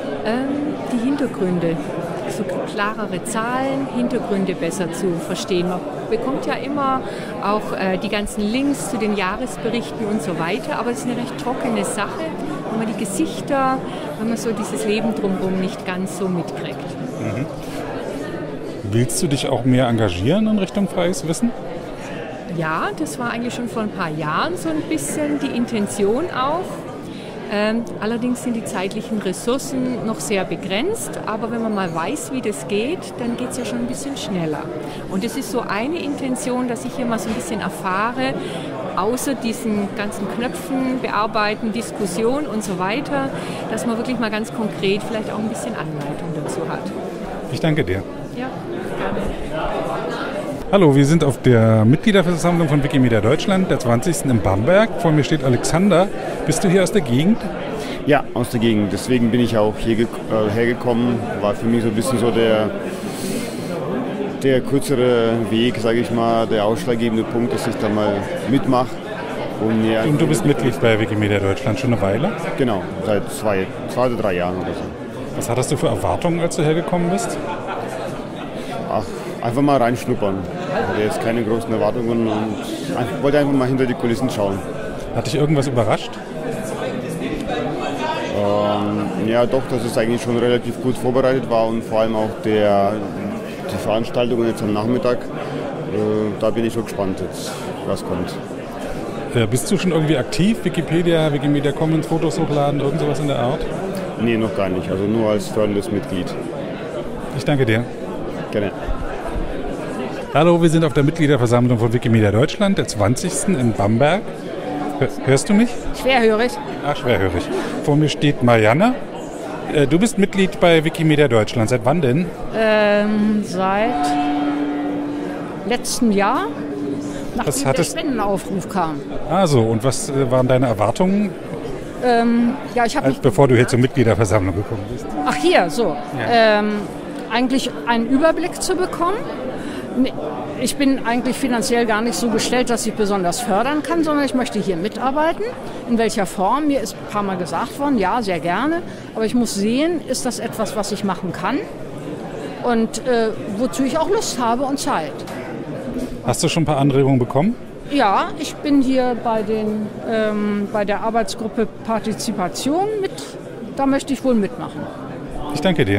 Die Hintergründe, so klarere Zahlen, Hintergründe besser zu verstehen. Man bekommt ja immer auch die ganzen Links zu den Jahresberichten und so weiter, aber es ist eine recht trockene Sache, wenn man die Gesichter, wenn man so dieses Leben drumherum nicht ganz so mitkriegt. Mhm. Willst du dich auch mehr engagieren in Richtung freies Wissen? Ja, das war eigentlich schon vor ein paar Jahren so ein bisschen die Intention auch. Allerdings sind die zeitlichen Ressourcen noch sehr begrenzt, aber wenn man mal weiß, wie das geht, dann geht es ja schon ein bisschen schneller. Und es ist so eine Intention, dass ich hier mal so ein bisschen erfahre, außer diesen ganzen Knöpfen, Bearbeiten, Diskussion und so weiter, dass man wirklich mal ganz konkret vielleicht auch ein bisschen Anleitung dazu hat. Ich danke dir. Ja, gerne. Hallo, wir sind auf der Mitgliederversammlung von Wikimedia Deutschland, der 20. in Bamberg. Vor mir steht Alexander. Bist du hier aus der Gegend? Ja, aus der Gegend. Deswegen bin ich auch hier hergekommen. War für mich so ein bisschen so der kürzere Weg, sage ich mal, der ausschlaggebende Punkt, dass ich da mal mitmache. Und du bist Mitglied bei Wikimedia Deutschland schon eine Weile? Genau, seit zwei oder 3 Jahren oder so. Was hattest du für Erwartungen, als du hergekommen bist? Ach, einfach mal reinschnuppern. Ich hatte jetzt keine großen Erwartungen und wollte einfach mal hinter die Kulissen schauen. Hat dich irgendwas überrascht? Ja, doch, dass es eigentlich schon relativ gut vorbereitet war und vor allem auch die Veranstaltungen jetzt am Nachmittag. Da bin ich schon gespannt, jetzt, was kommt. Bist du schon irgendwie aktiv? Wikipedia Commons, Fotos hochladen, irgend sowas in der Art? Nee, noch gar nicht. Also nur als förderndes Mitglied. Ich danke dir. Gerne. Hallo, wir sind auf der Mitgliederversammlung von Wikimedia Deutschland, der 20. in Bamberg. Hörst du mich? Schwerhörig. Ach, schwerhörig. Vor mir steht Marianne. Du bist Mitglied bei Wikimedia Deutschland. Seit wann denn? Seit letztem Jahr, nachdem der Spendenaufruf kam. Ah so, und was waren deine Erwartungen? Ja, ich habe bevor du hier zur Mitgliederversammlung gekommen bist. Ach hier, so. Ja. Eigentlich einen Überblick zu bekommen. Ich bin eigentlich finanziell gar nicht so gestellt, dass ich besonders fördern kann, sondern ich möchte hier mitarbeiten. In welcher Form? Mir ist ein paar Mal gesagt worden, ja, sehr gerne. Aber ich muss sehen, ist das etwas, was ich machen kann und wozu ich auch Lust habe und Zeit. Hast du schon ein paar Anregungen bekommen? Ja, ich bin hier bei der Arbeitsgruppe Partizipation mit. Da möchte ich wohl mitmachen. Ich danke dir.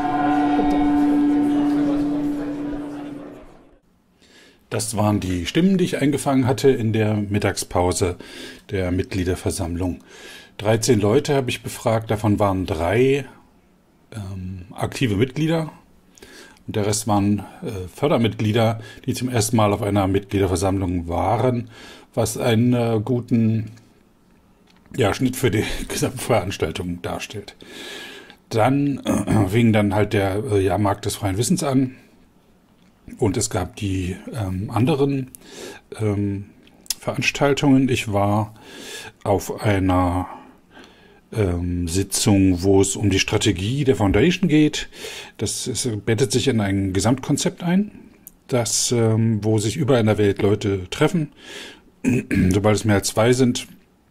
Das waren die Stimmen, die ich eingefangen hatte in der Mittagspause der Mitgliederversammlung. 13 Leute habe ich befragt, davon waren 3 aktive Mitglieder Und der Rest waren Fördermitglieder, die zum ersten Mal auf einer Mitgliederversammlung waren, was einen guten Schnitt für die Gesamtveranstaltung darstellt. Dann fing dann halt der Jahrmarkt des freien Wissens an und es gab die anderen Veranstaltungen. Ich war auf einer Sitzung, wo es um die Strategie der Foundation geht. Das bettet sich in ein Gesamtkonzept ein, wo sich überall in der Welt Leute treffen. Sobald es mehr als 2 sind,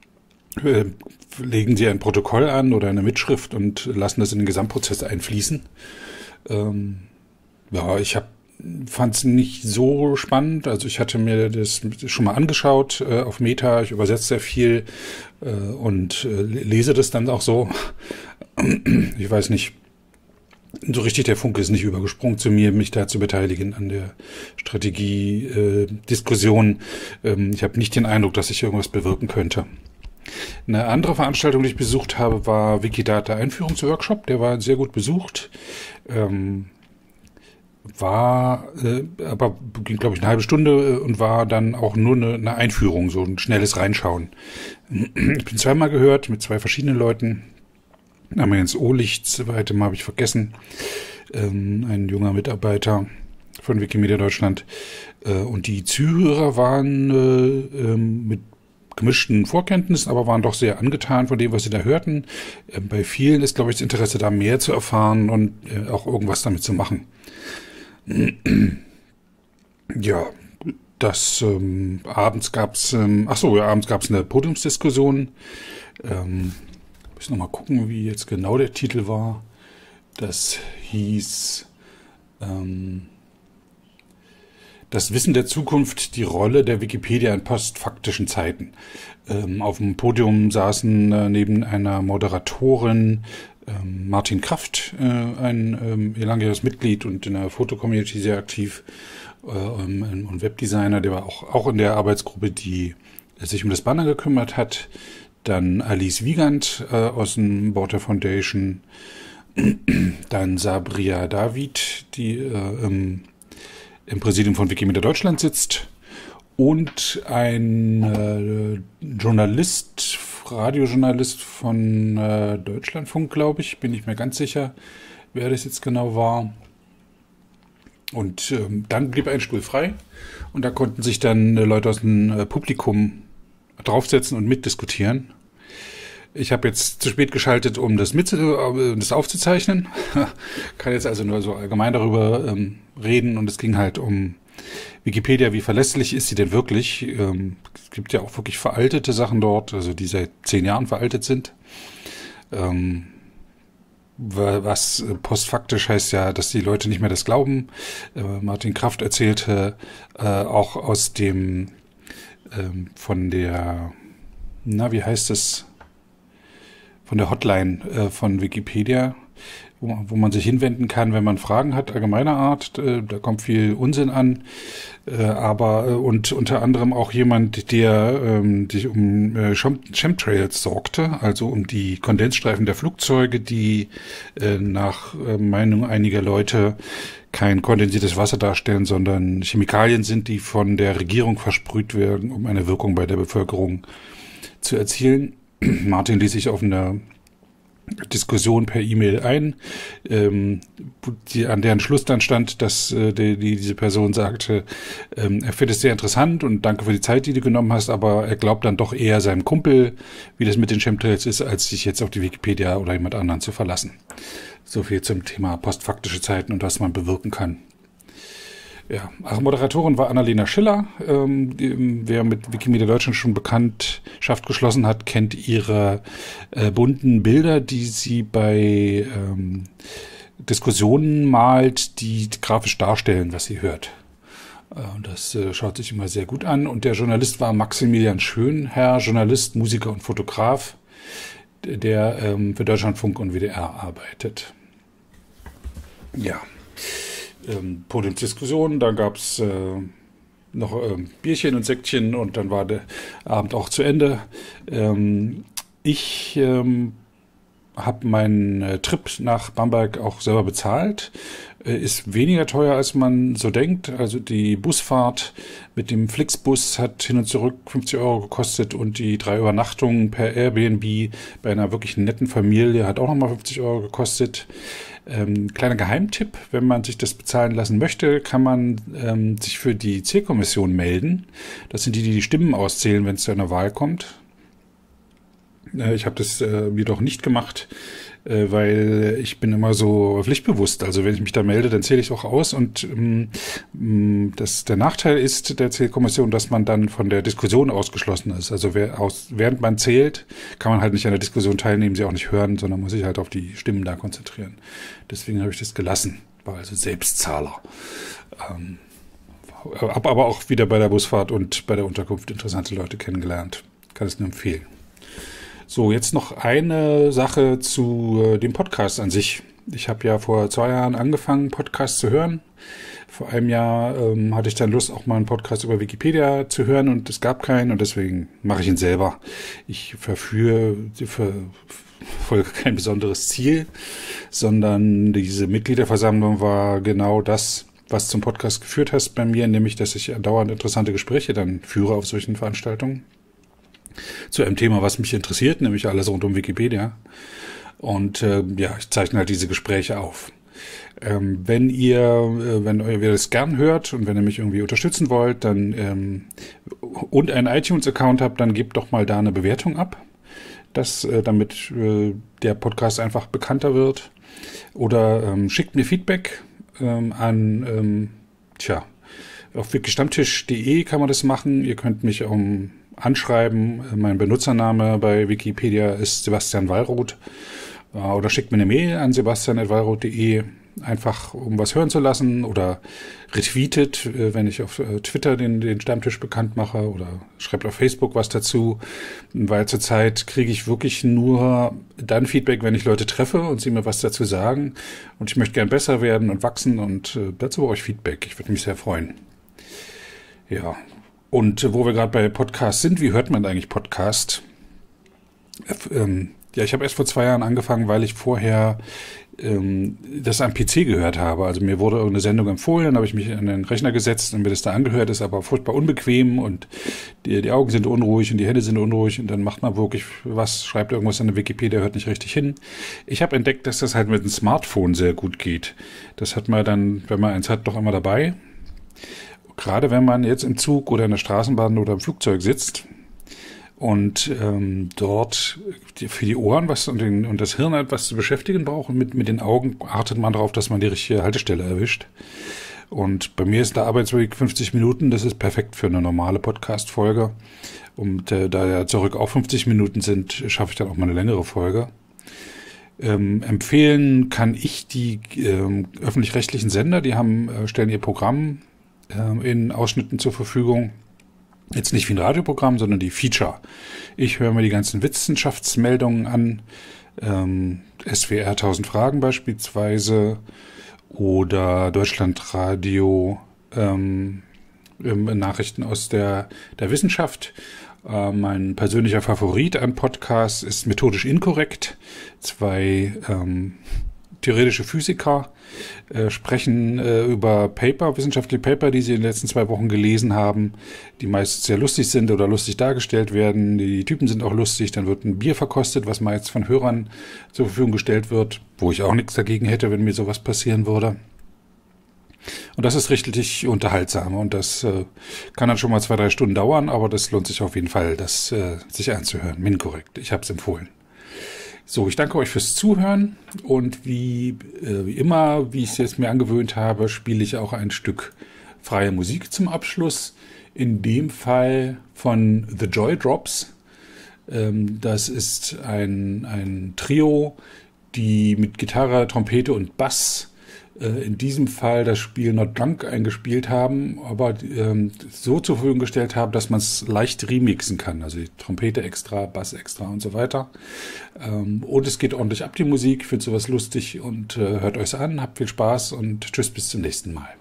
legen sie ein Protokoll an oder eine Mitschrift und lassen das in den Gesamtprozess einfließen. Ich fand es nicht so spannend. Also ich hatte mir das schon mal angeschaut auf Meta. Ich übersetze sehr viel und lese das dann auch so. Ich weiß nicht, so richtig der Funke ist nicht übergesprungen zu mir, mich da zu beteiligen an der Strategie-Diskussion. Ich habe nicht den Eindruck, dass ich irgendwas bewirken könnte. Eine andere Veranstaltung, die ich besucht habe, war Wikidata Einführungsworkshop. Der war sehr gut besucht. Aber ging, glaube ich, eine halbe Stunde und war dann auch nur eine Einführung, so ein schnelles Reinschauen. Ich bin zweimal gehört mit 2 verschiedenen Leuten. Einmal Jens Ohlicht, zweite Mal habe ich vergessen. Ein junger Mitarbeiter von Wikimedia Deutschland. Und die Zuhörer waren mit gemischten Vorkenntnissen, aber waren doch sehr angetan von dem, was sie da hörten. Bei vielen ist, glaube ich, das Interesse da mehr zu erfahren und auch irgendwas damit zu machen. Ja, abends gab's eine Podiumsdiskussion. Muss noch mal gucken, wie jetzt genau der Titel war. Das hieß Das Wissen der Zukunft, die Rolle der Wikipedia in postfaktischen Zeiten. Auf dem Podium saßen neben einer Moderatorin Martin Kraft, ein langjähriges Mitglied und in der Fotocommunity sehr aktiv und Webdesigner, der war auch in der Arbeitsgruppe, die sich um das Banner gekümmert hat. Dann Alice Wiegand aus dem Board der Foundation, dann Sabria David, die im Präsidium von Wikimedia Deutschland sitzt, und ein Radiojournalist von Deutschlandfunk, glaube ich, bin ich mir ganz sicher, wer das jetzt genau war. Und dann blieb ein Stuhl frei und da konnten sich dann Leute aus dem Publikum draufsetzen und mitdiskutieren. Ich habe jetzt zu spät geschaltet, um das aufzuzeichnen. Kann jetzt also nur so allgemein darüber reden, und es ging halt um Wikipedia, wie verlässlich ist sie denn wirklich? Es gibt ja auch wirklich veraltete Sachen dort, also die seit 10 Jahren veraltet sind. Was postfaktisch heißt ja, dass die Leute nicht mehr das glauben. Martin Kraft erzählte auch aus dem von der, wie heißt es? Von der Hotline von Wikipedia, wo man sich hinwenden kann, wenn man Fragen hat, allgemeiner Art. Da kommt viel Unsinn an, und unter anderem auch jemand, der sich um Chemtrails sorgte, also um die Kondensstreifen der Flugzeuge, die nach Meinung einiger Leute kein kondensiertes Wasser darstellen, sondern Chemikalien sind, die von der Regierung versprüht werden, um eine Wirkung bei der Bevölkerung zu erzielen. Martin ließ sich auf eine Diskussion per E-Mail ein, an deren Schluss dann stand, dass diese Person sagte, er findet es sehr interessant und danke für die Zeit, die du genommen hast, aber er glaubt dann doch eher seinem Kumpel, wie das mit den Chemtrails ist, als sich jetzt auf die Wikipedia oder jemand anderen zu verlassen. So viel zum Thema postfaktische Zeiten und was man bewirken kann. Ja, Moderatorin war Annalena Schiller. Wer mit Wikimedia Deutschland schon Bekanntschaft geschlossen hat, kennt ihre bunten Bilder, die sie bei Diskussionen malt, die grafisch darstellen, was sie hört. Das schaut sich immer sehr gut an. Und der Journalist war Maximilian Schönherr, Journalist, Musiker und Fotograf, der für Deutschlandfunk und WDR arbeitet. Ja. Podiumsdiskussion, dann gab es noch Bierchen und Sektchen und dann war der Abend auch zu Ende. Ich habe meinen Trip nach Bamberg auch selber bezahlt. Ist weniger teuer, als man so denkt. Also die Busfahrt mit dem Flixbus hat hin und zurück 50 € gekostet und die 3 Übernachtungen per Airbnb bei einer wirklich netten Familie hat auch nochmal 50 € gekostet. Kleiner Geheimtipp, wenn man sich das bezahlen lassen möchte, kann man sich für die Zählkommission melden. Das sind die Stimmen auszählen, wenn es zu einer Wahl kommt. Ich habe das jedoch nicht gemacht, weil ich bin immer so pflichtbewusst. Also wenn ich mich da melde, dann zähle ich auch aus. Und der Nachteil ist der Zählkommission, dass man dann von der Diskussion ausgeschlossen ist. Also während man zählt, kann man halt nicht an der Diskussion teilnehmen, sie auch nicht hören, sondern muss sich halt auf die Stimmen da konzentrieren. Deswegen habe ich das gelassen. War also Selbstzahler. Hab aber auch wieder bei der Busfahrt und bei der Unterkunft interessante Leute kennengelernt. Kann es nur empfehlen. So, jetzt noch eine Sache zu dem Podcast an sich. Ich habe ja vor 2 Jahren angefangen, Podcasts zu hören. Vor einem Jahr hatte ich dann Lust, auch mal einen Podcast über Wikipedia zu hören und es gab keinen und deswegen mache ich ihn selber. Ich verfolge kein besonderes Ziel, sondern diese Mitgliederversammlung war genau das, was zum Podcast geführt hat bei mir, nämlich, dass ich dauernd interessante Gespräche dann führe auf solchen Veranstaltungen. Zu einem Thema, was mich interessiert, nämlich alles rund um Wikipedia. Und ich zeichne halt diese Gespräche auf. Wenn ihr das gern hört und wenn ihr mich irgendwie unterstützen wollt, dann und einen iTunes-Account habt, dann gebt doch mal da eine Bewertung ab, damit der Podcast einfach bekannter wird. Oder schickt mir Feedback auf wikstammtisch.de kann man das machen. Ihr könnt mich anschreiben. Mein Benutzername bei Wikipedia ist Sebastian Wallroth. Oder schickt mir eine Mail an sebastian@wallroth.de, einfach um was hören zu lassen. Oder retweetet, wenn ich auf Twitter den Stammtisch bekannt mache. Oder schreibt auf Facebook was dazu. Weil zurzeit kriege ich wirklich nur dann Feedback, wenn ich Leute treffe und sie mir was dazu sagen. Und ich möchte gern besser werden und wachsen. Und dazu brauche ich Feedback. Ich würde mich sehr freuen. Ja. Und wo wir gerade bei Podcasts sind, wie hört man eigentlich Podcast? Ich habe erst vor 2 Jahren angefangen, weil ich vorher das am PC gehört habe. Also mir wurde irgendeine Sendung empfohlen, dann habe ich mich an den Rechner gesetzt und mir das da angehört, ist aber furchtbar unbequem und die Augen sind unruhig und die Hände sind unruhig und dann macht man wirklich was, schreibt irgendwas an der Wikipedia, hört nicht richtig hin. Ich habe entdeckt, dass das halt mit dem Smartphone sehr gut geht. Das hat man dann, wenn man eins hat, doch immer dabei. Gerade wenn man jetzt im Zug oder in der Straßenbahn oder im Flugzeug sitzt und dort für die Ohren und das Hirn etwas zu beschäftigen braucht und mit den Augen achtet man darauf, dass man die richtige Haltestelle erwischt. Und bei mir ist der Arbeitsweg 50 Minuten, das ist perfekt für eine normale Podcast-Folge. Und da ja zurück auch 50 Minuten sind, schaffe ich dann auch mal eine längere Folge. Empfehlen kann ich die öffentlich-rechtlichen Sender, die stellen ihr Programm in Ausschnitten zur Verfügung. Jetzt nicht wie ein Radioprogramm, sondern die Feature. Ich höre mir die ganzen Wissenschaftsmeldungen an, SWR 1000 Fragen beispielsweise oder Deutschlandradio, Nachrichten aus der Wissenschaft. Mein persönlicher Favorit an Podcasts ist Methodisch Inkorrekt. 2 theoretische Physiker sprechen über wissenschaftliche Paper, die sie in den letzten 2 Wochen gelesen haben, die meist sehr lustig sind oder lustig dargestellt werden. Die Typen sind auch lustig. Dann wird ein Bier verkostet, was mal jetzt von Hörern zur Verfügung gestellt wird, wo ich auch nichts dagegen hätte, wenn mir sowas passieren würde. Und das ist richtig unterhaltsam und das kann dann schon mal 2-3 Stunden dauern, aber das lohnt sich auf jeden Fall, das sich anzuhören. Minkorrekt, ich habe es empfohlen. So, ich danke euch fürs Zuhören und wie immer, wie ich es jetzt mir angewöhnt habe, spiele ich auch ein Stück freie Musik zum Abschluss. In dem Fall von The Joy Drops. Das ist ein Trio, die mit Gitarre, Trompete und Bass in diesem Fall das Spiel Not Drunk eingespielt haben, aber so zur Verfügung gestellt haben, dass man es leicht remixen kann. Also die Trompete extra, Bass extra und so weiter. Und es geht ordentlich ab, die Musik. Ich finde sowas lustig und hört euch an. Habt viel Spaß und tschüss, bis zum nächsten Mal.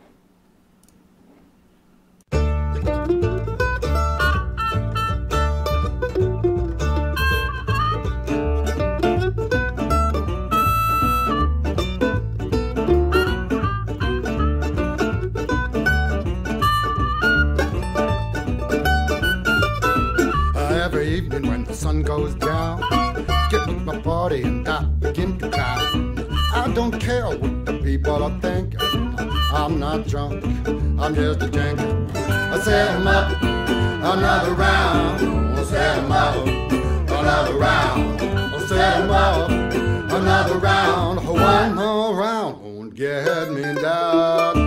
sun goes down, get with my party and I begin to climb. I don't care what the people are thinking. I'm not drunk, I'm just a drinker. I set 'em up, another round. I set 'em up, another round. I set 'em up, another round. One more round won't get me down.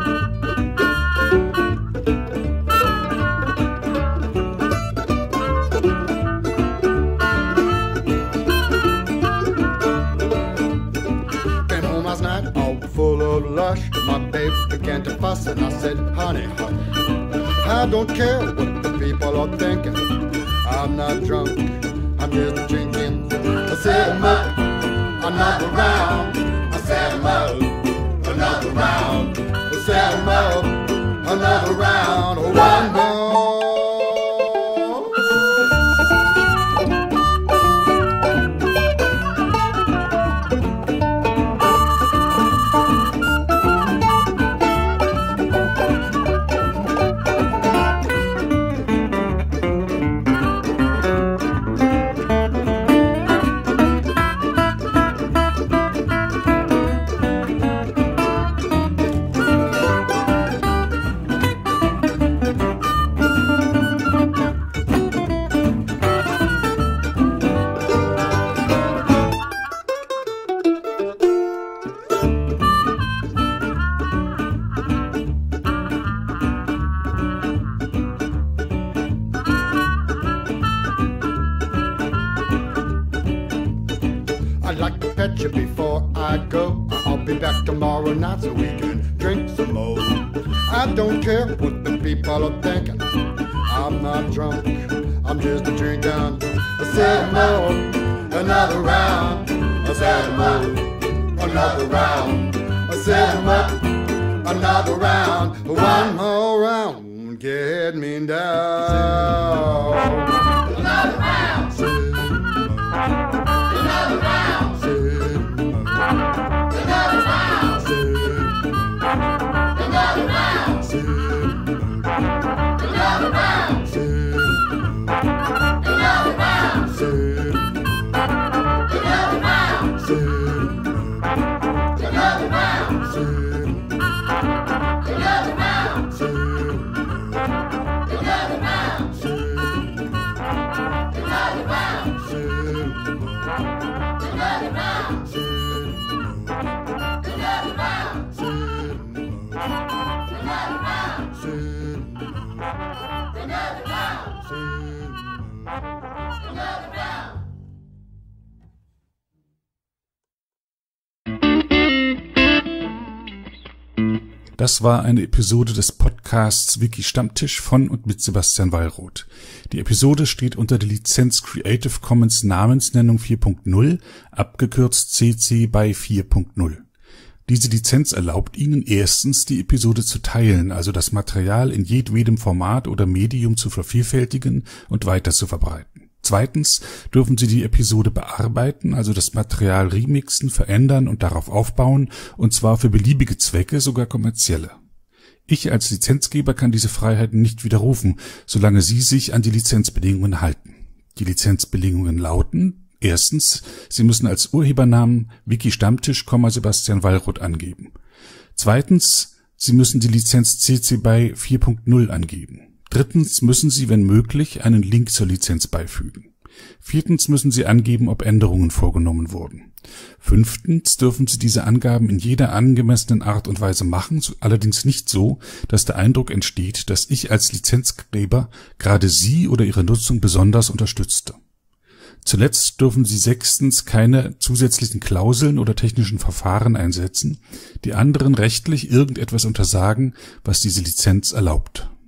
Full of lush, my babe began to fuss and I said, honey, I don't care what the people are thinking. I'm not drunk, I'm just drinking. I set 'em up, another round. I set 'em up, another round. I set 'em up, another round. One more. Before I go, I'll be back tomorrow night so we can drink some more. I don't care what the people are thinking. I'm not drunk, I'm just a drinking. I said more, another round. I said more, another round. I said more, another round. One more round won't get me down. Another round. Another round. Another round. Another round. Another round. Another round. Another round. Another round. Another round. Another round. Another round. Another round. Das war eine Episode des Podcasts Wiki Stammtisch von und mit Sebastian Wallroth. Die Episode steht unter der Lizenz Creative Commons Namensnennung 4.0, abgekürzt CC BY 4.0. Diese Lizenz erlaubt Ihnen erstens, die Episode zu teilen, also das Material in jedwedem Format oder Medium zu vervielfältigen und weiter zu verbreiten. Zweitens dürfen Sie die Episode bearbeiten, also das Material remixen, verändern und darauf aufbauen, und zwar für beliebige Zwecke, sogar kommerzielle. Ich als Lizenzgeber kann diese Freiheiten nicht widerrufen, solange Sie sich an die Lizenzbedingungen halten. Die Lizenzbedingungen lauten: Erstens, Sie müssen als Urhebernamen Wiki Stammtisch, Sebastian Wallroth angeben. Zweitens, Sie müssen die Lizenz CC BY 4.0 angeben. Drittens müssen Sie, wenn möglich, einen Link zur Lizenz beifügen. Viertens müssen Sie angeben, ob Änderungen vorgenommen wurden. Fünftens dürfen Sie diese Angaben in jeder angemessenen Art und Weise machen, allerdings nicht so, dass der Eindruck entsteht, dass ich als Lizenzgeber gerade Sie oder Ihre Nutzung besonders unterstützte. Zuletzt dürfen Sie sechstens keine zusätzlichen Klauseln oder technischen Verfahren einsetzen, die anderen rechtlich irgendetwas untersagen, was diese Lizenz erlaubt.